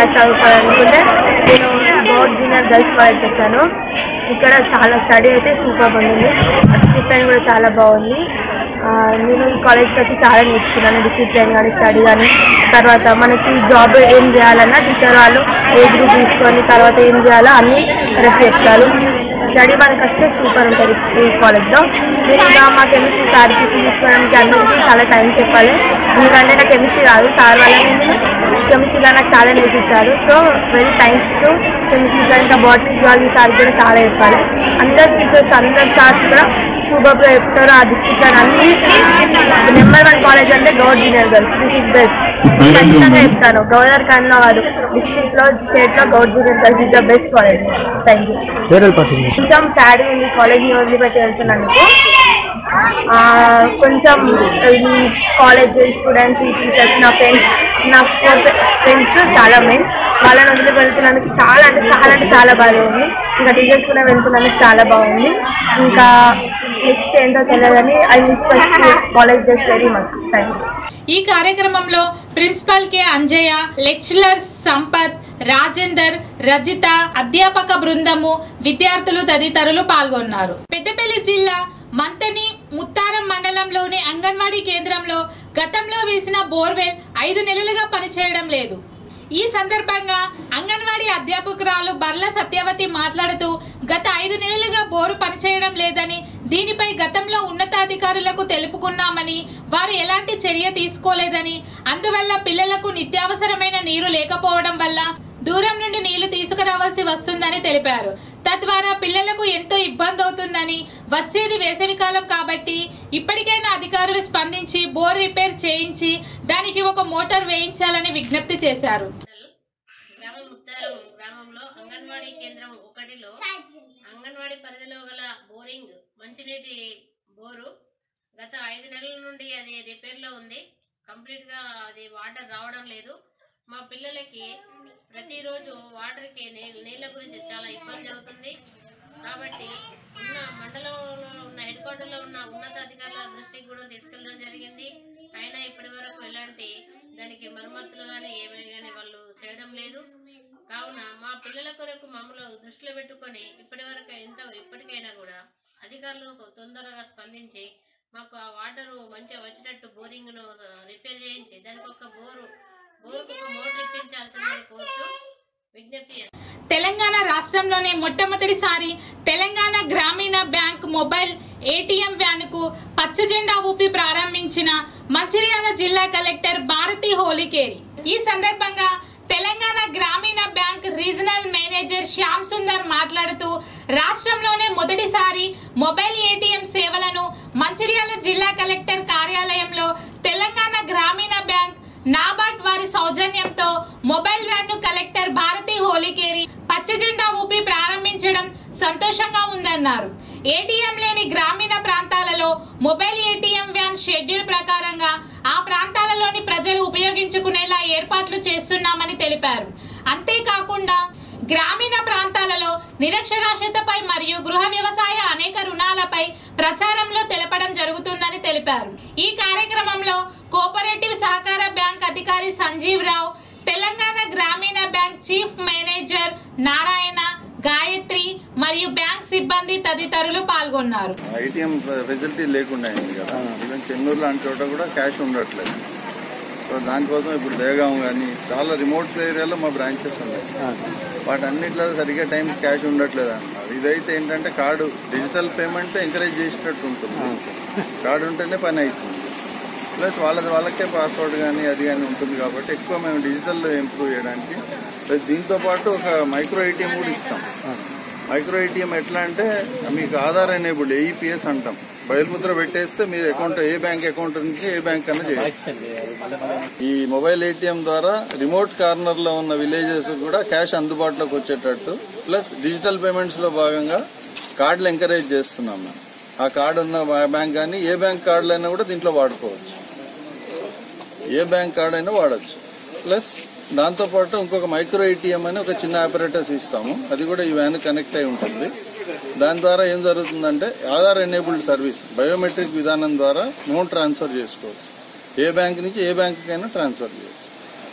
ఇలా చదువుకోవాలనుకుంటే నేను గౌడ్ జూనియర్ గర్ల్స్ కాలేజ్కి వచ్చాను. ఇక్కడ చాలా study అయితే super ఉంది, discipline కూడా చాలా బాగుంది. నేను ఈ కాలేజ్కి వచ్చి చాలా నేర్చుకున్నాను, డిసిప్లైన్ కానీ స్టడీ కానీ. తర్వాత మనకి జాబ్ ఏం చేయాలన్నా టీచర్ వాళ్ళు ఏ గ్రూప్ తీసుకొని తర్వాత ఏం చేయాలో అన్నీ కరెక్ట్ చెప్తారు. స్టడీ మనకి వస్తే సూపర్ ఉంటుంది ఈ కాలేజ్లో. నేను ఇలా మా కెమిస్ట్రీ సార్కి ఫిజిక్స్ మేడంకి అందరికీ చాలా టైం చెప్పాలి, ఎందుకంటే నాకు కెమిస్ట్రీ రాదు. సార్ వాళ్ళని కెమిస్ట్రీలో నాకు చాలా నేర్పించారు. So very thanks to chemistry sir, ఇంకా బాటనీ జువాలజీ సార్ కూడా చాలా చెప్పాలి. అందరు టీచర్స్ అందరు సార్స్ కూడా సూపర్గా చెప్తారు. ఆ డిస్ట్రిక్ట్ అన్నిటికీ నెంబర్ వన్ కాలేజ్ అంటే Goud junior girls, this is best. ఖచ్చితంగా చెప్తాను, గవర్నర్ ఖాన్లో వారు డిస్ట్రిక్ట్లో స్టేట్లో Goud junior girls is the best college. Thank you. కొంచెం సాడ్ ఉంది కాలేజ్ వదిలిపెట్టి వెళ్తున్నందుకు. కొంచెం కాలేజ్ స్టూడెంట్స్ ఈ టీచర్స్ నా ఫ్రెండ్స్ నా ఫోర్ ఫ్రెండ్స్ చాలా మెయిన్, వాళ్ళని వదిలి వెళ్తున్నందుకు చాలా అంటే చాలా అంటే చాలా బాగా ఉంది. ఇంకా టీచర్స్ కూడా వెళ్తున్నందుకు చాలా బాగుంది. ఇంకా నెక్స్ట్ ఏంటో తెలియదని I miss my college days very much. Thank you. ఈ కార్యక్రమంలో principal K Anjaiah, lecturers Sampath, Rajender, Rajitha, అధ్యాపక బృందము, విద్యార్థులు తదితరులు పాల్గొన్నారు. పెద్దపల్లి జిల్లా మంతని ముత్తారం మండలంలోని అంగన్వాడీ కేంద్రంలో గతంలో వేసిన బోర్వెల్ ఐదు నెలలుగా పనిచేయడం లేదు. ఈ సందర్భంగా అంగన్వాడీ అధ్యాపకురాలు బర్ల సత్యవతి మాట్లాడుతూ గత ఐదు నెలలుగా బోరు పనిచేయడం లేదని, దీనిపై గతంలో ఉన్నతాధికారులకు తెలుపుకున్నామని, వారు ఎలాంటి చర్య తీసుకోలేదని, అందువల్ల పిల్లలకు నిత్యావసరమైన నీరు లేకపోవడం వల్ల దూరం నుండి నీళ్లు తీసుకురావాల్సి వస్తుందని తెలిపారు. తద్వారా పిల్లలకు ఎంతో ఇబ్బంది అవుతుందని, వచ్చేది వేసవికాలం కాబట్టి ఇప్పటికైనా అధికారులు స్పందించి బోర్ రిపేర్ చేయించి దానికి ఒక మోటార్ వేయించాలని విజ్ఞప్తి చేశారు. గ్రామం ముత్తారం గ్రామంలో అంగన్వాడీ కేంద్రం ఒకటిలో అంగన్వాడీ పరిధిలో గల బోరింగ్ మంచినీటి బోరు గత ఐదు నెలల నుండి అది రిపేర్లో ఉంది. కంప్లీట్గా అది వాటర్ రావడం లేదు. మా పిల్లలకి ప్రతిరోజు వాటర్కి నీళ్ళ గురించి చాలా ఇబ్బంది అవుతుంది. కాబట్టి ఉన్న మండలంలో ఉన్న హెడ్ క్వార్టర్లో ఉన్న ఉన్నతాధికారుల దృష్టికి కూడా తీసుకెళ్ళడం జరిగింది. అయినా ఇప్పటి వరకు ఎలాంటి దానికి మరమ్మతులు కానీ ఏమీ కానీ వాళ్ళు చేయడం లేదు. కావున మా పిల్లల కొరకు మమ్మల్ని దృష్టిలో పెట్టుకొని ఇప్పటి వరకు ఎంత ఇప్పటికైనా కూడా అధికారులు తొందరగా స్పందించి మాకు ఆ వాటరు మంచిగా వచ్చేటట్టు బోరింగ్ను రిపేర్ చేయించి దానికి ఒక బోరు బోరుకు ఒక మోటార్ ఇప్పించాల్సిందని కోరుతూ విజ్ఞప్తి. తెలంగాణ రాష్ట్రంలోనే మొట్టమొదటిసారి తెలంగాణ గ్రామీణ బ్యాంక్ మొబైల్ ఏటీఎం వ్యాన్కు పచ్చ జెండా ఊపి ప్రారంభించిన మంచిర్యాల జిల్లా కలెక్టర్ భారతి హోలికేరి. ఈ సందర్భంగా తెలంగాణ గ్రామీణ bank regional manager Shyam Sundar మాట్లాడుతూ రాష్ట్రంలోనే మొదటిసారి మొబైల్ ఏటీఎం సేవలను మంచిర్యాల జిల్లా కలెక్టర్ కార్యాలయంలో తెలంగాణ గ్రామీణ బ్యాంక్ నాబార్డ్ వారి సౌజన్యంతో మొబైల్ వ్యాన్ ను కలెక్టర్ భారతి హోలికేరి పచ్చ జెండా ఊపి ప్రారంభించడం సంతోషంగా ఉందన్నారు. ఏటీఎం లేని గ్రామీణ ప్రాంతాలలో మొబైల్ ఏటీఎం వ్యాన్ షెడ్యూల్ ప్రకారంగా ఆ ప్రాంతాలలోని ప్రజలు ఉపయోగించుకునేలా ఏర్పాట్లు చేస్తున్నామని తెలిపారు. అంతేకాకుండా గ్రామీణ ప్రాంతాలలో నిరక్షరాస్యతపై మరియు గృహ వ్యవసాయ అనేక రుణాలపై ప్రచారంలో తెలపడం జరుగుతుందని తెలిపారు. ఈ కార్యక్రమంలో కోఆపరేటివ్ సహకార బ్యాంక్ అధికారి సంజీవ్ రావు, తెలంగాణ గ్రామీణ bank chief manager Narayana, Gayathri మరియు బ్యాంక్ సిబ్బంది తదితరులు పాల్గొన్నారు. ఐటీఎం ఫెసిలిటీ లేకుండా అయింది కదా, ఈవెన్ చెన్నూరు లాంటి చోట కూడా క్యాష్ ఉండట్లేదు. సో దానికోసం ఇప్పుడు దేగాం కానీ చాలా రిమోట్ ఏరియాలో మా బ్రాంచెస్ ఉన్నాయి. వాటి అన్నింటిలో సరిగ్గా టైం క్యాష్ ఉండట్లేదు అన్నారు. ఇదైతే ఏంటంటే కార్డు డిజిటల్ పేమెంట్ ఎంకరేజ్ చేసినట్టు ఉంటుంది. కార్డు ఉంటేనే పని అవుతుంది. ప్లస్ వాళ్ళది వాళ్ళకే పాస్వర్డ్ కానీ అది కానీ ఉంటుంది కాబట్టి ఎక్కువ మేము డిజిటల్ ఇంప్రూవ్ చేయడానికి ప్లస్ దీంతో పాటు ఒక మైక్రో ఏటీఎం కూడా ఇస్తాం. మైక్రో ఏటీఎం ఎట్లా అంటే మీకు ఆధార్ ఎనేబుల్డ్ ఏఈపీఎస్ అంటాం. బయలుముద్ర పెట్టేస్తే మీరు అకౌంట్ ఏ బ్యాంక్ అకౌంట్ నుంచి ఏ బ్యాంక్ అన్నా చేయొచ్చు. ఈ మొబైల్ ఏటీఎం ద్వారా రిమోట్ కార్నర్ లో ఉన్న విలేజెస్ కూడా క్యాష్ అందుబాటులోకి వచ్చేటట్టు ప్లస్ డిజిటల్ పేమెంట్స్ లో భాగంగా కార్డులు ఎంకరేజ్ చేస్తున్నాం మేము. ఆ కార్డు ఉన్న బ్యాంక్ కానీ ఏ బ్యాంక్ కార్డులు అయినా కూడా దీంట్లో వాడుకోవచ్చు. ఏ బ్యాంక్ కార్డు అయినా వాడచ్చు. ప్లస్ దాంతోపాటు ఇంకొక మైక్రో ఏటీఎం అని ఒక చిన్న ఆపరేటర్స్ ఇస్తాము. అది కూడా ఈ వ్యాన్ కనెక్ట్ అయి ఉంటుంది. దాని ద్వారా ఏం జరుగుతుందంటే ఆధార్ ఎనేబుల్డ్ సర్వీస్ బయోమెట్రిక్ విధానం ద్వారా అమౌంట్ ట్రాన్స్ఫర్ చేసుకోవచ్చు. ఏ బ్యాంక్ నుంచి ఏ బ్యాంకుకైనా ట్రాన్స్ఫర్ చేయవచ్చు.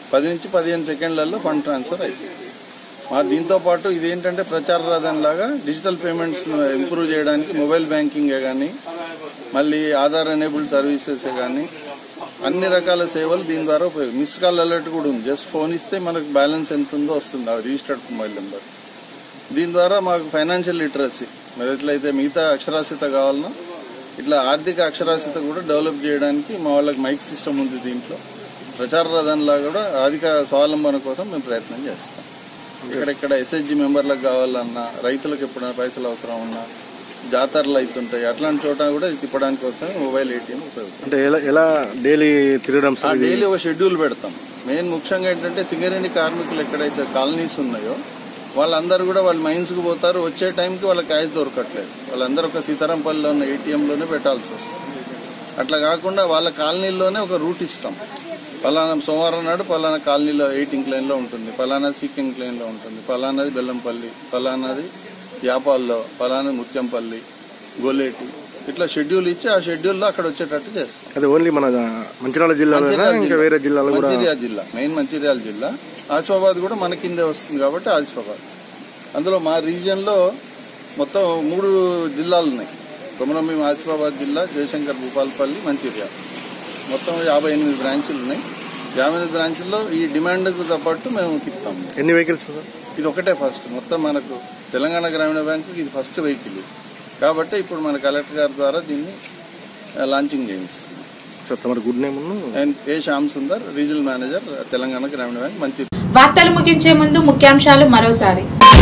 పది నుంచి పదిహేను సెకండ్లలో ఫండ్ ట్రాన్స్ఫర్ అయిపోయింది. మా దీంతో పాటు ఇదేంటంటే ప్రచార రథంలాగా డిజిటల్ పేమెంట్స్ ఇంప్రూవ్ చేయడానికి మొబైల్ బ్యాంకింగే కానీ మళ్ళీ ఆధార్ ఎనేబుల్డ్ సర్వీసెస్ కానీ అన్ని రకాల సేవలు దీని ద్వారా ఉపయోగం. మిస్ కాల్ అలర్ట్ కూడా ఉంది. జస్ట్ ఫోన్ ఇస్తే మనకు బ్యాలెన్స్ ఎంత ఉందో వస్తుంది ఆ రిజిస్టర్డ్ మొబైల్ నెంబర్. దీని ద్వారా మాకు ఫైనాన్షియల్ లిటరసీ మరి ఎట్లయితే మిగతా అక్షరాస్యత కావాలన్నా ఇట్లా ఆర్థిక అక్షరాస్యత కూడా డెవలప్ చేయడానికి మా వాళ్ళకి మైక్ సిస్టమ్ ఉంది. దీంట్లో ప్రచార రథంలా కూడా ఆర్థిక స్వావలంబన కోసం మేము ప్రయత్నం చేస్తాం. ఇక్కడెక్కడ ఎస్హెచ్జి మెంబర్లకు కావాలన్నా, రైతులకు ఎప్పుడైనా పైసలు అవసరం ఉన్నా, జాతరలు అవుతుంటాయి, అట్లాంటి చోట కూడా తిప్పడానికి కోసం మొబైల్ ఏటీఎం ఉపయోగపడుతుంది. అంటే ఎలా ఎలా డైలీ తిరగడం సార్? డైలీ ఒక షెడ్యూల్ పెడతాం. మెయిన్ ముఖ్యంగా ఏంటంటే సింగరేణి కార్మికులు ఎక్కడైతే కాలనీస్ ఉన్నాయో వాళ్ళందరూ కూడా వాళ్ళ మైన్స్ కు పోతారు. వచ్చే టైంకి వాళ్ళ క్యాష్ దొరకట్లేదు. వాళ్ళందరూ ఒక సీతారాంపల్లిలో ఉన్న ఏటీఎంలోనే పెట్టాల్సి వస్తుంది. అట్లా కాకుండా వాళ్ళ కాలనీలోనే ఒక రూట్ ఇస్తాం. పలానా సోమవారం నాడు పలానా కాలనీలో ఎయిటింగ్ లైన్లో ఉంటుంది, పలానా సీకింగ్ లైన్లో ఉంటుంది, పలానాది బెల్లంపల్లి, పలానాది యాపాల్లో, పలానా ముత్యంపల్లి, గోలేటి, ఇట్లా షెడ్యూల్ ఇచ్చి ఆ షెడ్యూల్లో అక్కడ వచ్చేటట్టు చేస్తాం. అది ఓన్లీ మన మంచిర్యాల జిల్లాలో ఇంకా వేరే జిల్లాలో కూడా? మంచిర్యాల జిల్లా, మెయిన్ మంచిర్యాల జిల్లా. ఆసిఫాబాద్ కూడా మన కిందే వస్తుంది కాబట్టి ఆసిఫాబాద్. అందులో మా రీజియన్లో మొత్తం మూడు జిల్లాలు ఉన్నాయి. కొమరంభీం ఆసిఫాబాద్ జిల్లా, జయశంకర్ భూపాలపల్లి, మంచిర్యాల. మొత్తం యాభై ఎనిమిది బ్రాంచులు ఉన్నాయి. యాభై ఎనిమిది బ్రాంచుల్లో ఈ డిమాండ్కు తప్పట్టు మేము తిప్పుతాం. ఎన్ని వెహికల్స్? ఇది ఒకటే ఫస్ట్. మొత్తం మనకు తెలంగాణ గ్రామీణ బ్యాంకు ఇది ఫస్ట్ వెహికల్ కాబట్టి ఇప్పుడు మన కలెక్టర్ గారి ద్వారా దీన్ని లాంచింగ్ చేయిస్తుంది. సార్ తమ good name? A Shyam Sundar, regional manager, Telangana గ్రామీణ బ్యాంక్, మంచిర్యాల. వార్తలు ముగించే ముందు ముఖ్యాంశాలు మరోసారి.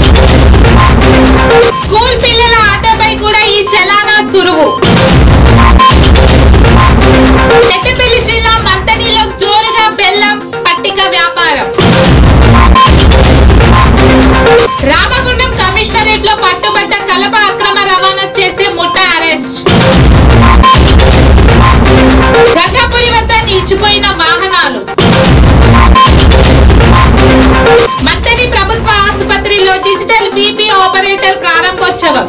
స్కూల్ పిల్లల ఆటోపై కూడా ఈ చలానా సురువు. పెద్దపల్లి జిల్లా మంతనిలో జోరుగా బెల్లం పట్టిక వ్యాపారం. రామగుండం కమిషనరేట్ లో పట్టుబడ్డ కలప అక్రమ రవాణా చేసే ముఠా అరెస్ట్. గంగాపురి వద్ద నిలిచిపోయిన వాహనాలు. మంతని ప్రభుత్వ ఆసుపత్రిలో డిజిటల్ బీపీ ఆపరేటర్ ప్రారంభోత్సవం.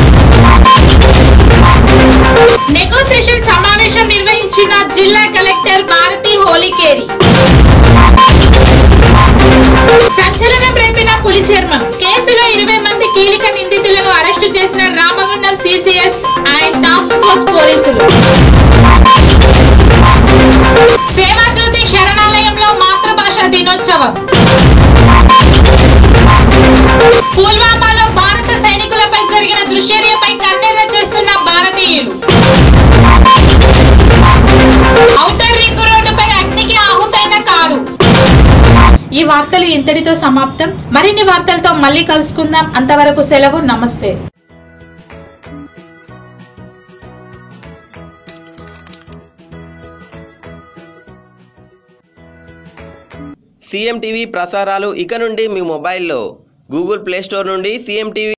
నెగోసియేషన్ సమావేశం నిర్వహించిన జిల్లా కలెక్టర్ భారతి హోలీకేరి. సంచలనం రేపిన పులి చర్మం కేసులో ఇరవై మంది కీలక నిందితులను అరెస్టు చేసిన Ramagundam CCS and task force పోలీసులు. సేవాజ్యోతి శరణాలయంలో మాతృభాష దినోత్సవం. పుల్వామాలో భారత సైనికులపై జరిగిన దుశ్చర్యపై కన్నెర్ర చేస్తున్న భారతీయులు. ఔటర్ రింగ్ రోడ్డుపై అగ్నికి ఆహుతైన కారు. ఈ వార్తలు ఇంతటితో సమాప్తం. మరిన్ని వార్తలతో మళ్ళీ కలుసుకుందాం. అంతవరకు సెలవు. నమస్తే. సీఎం టీవీ ప్రసారాలు ఇక నుండి మీ మొబైల్లో గూగుల్ ప్లే స్టోర్ నుండి సీఎం టీవీ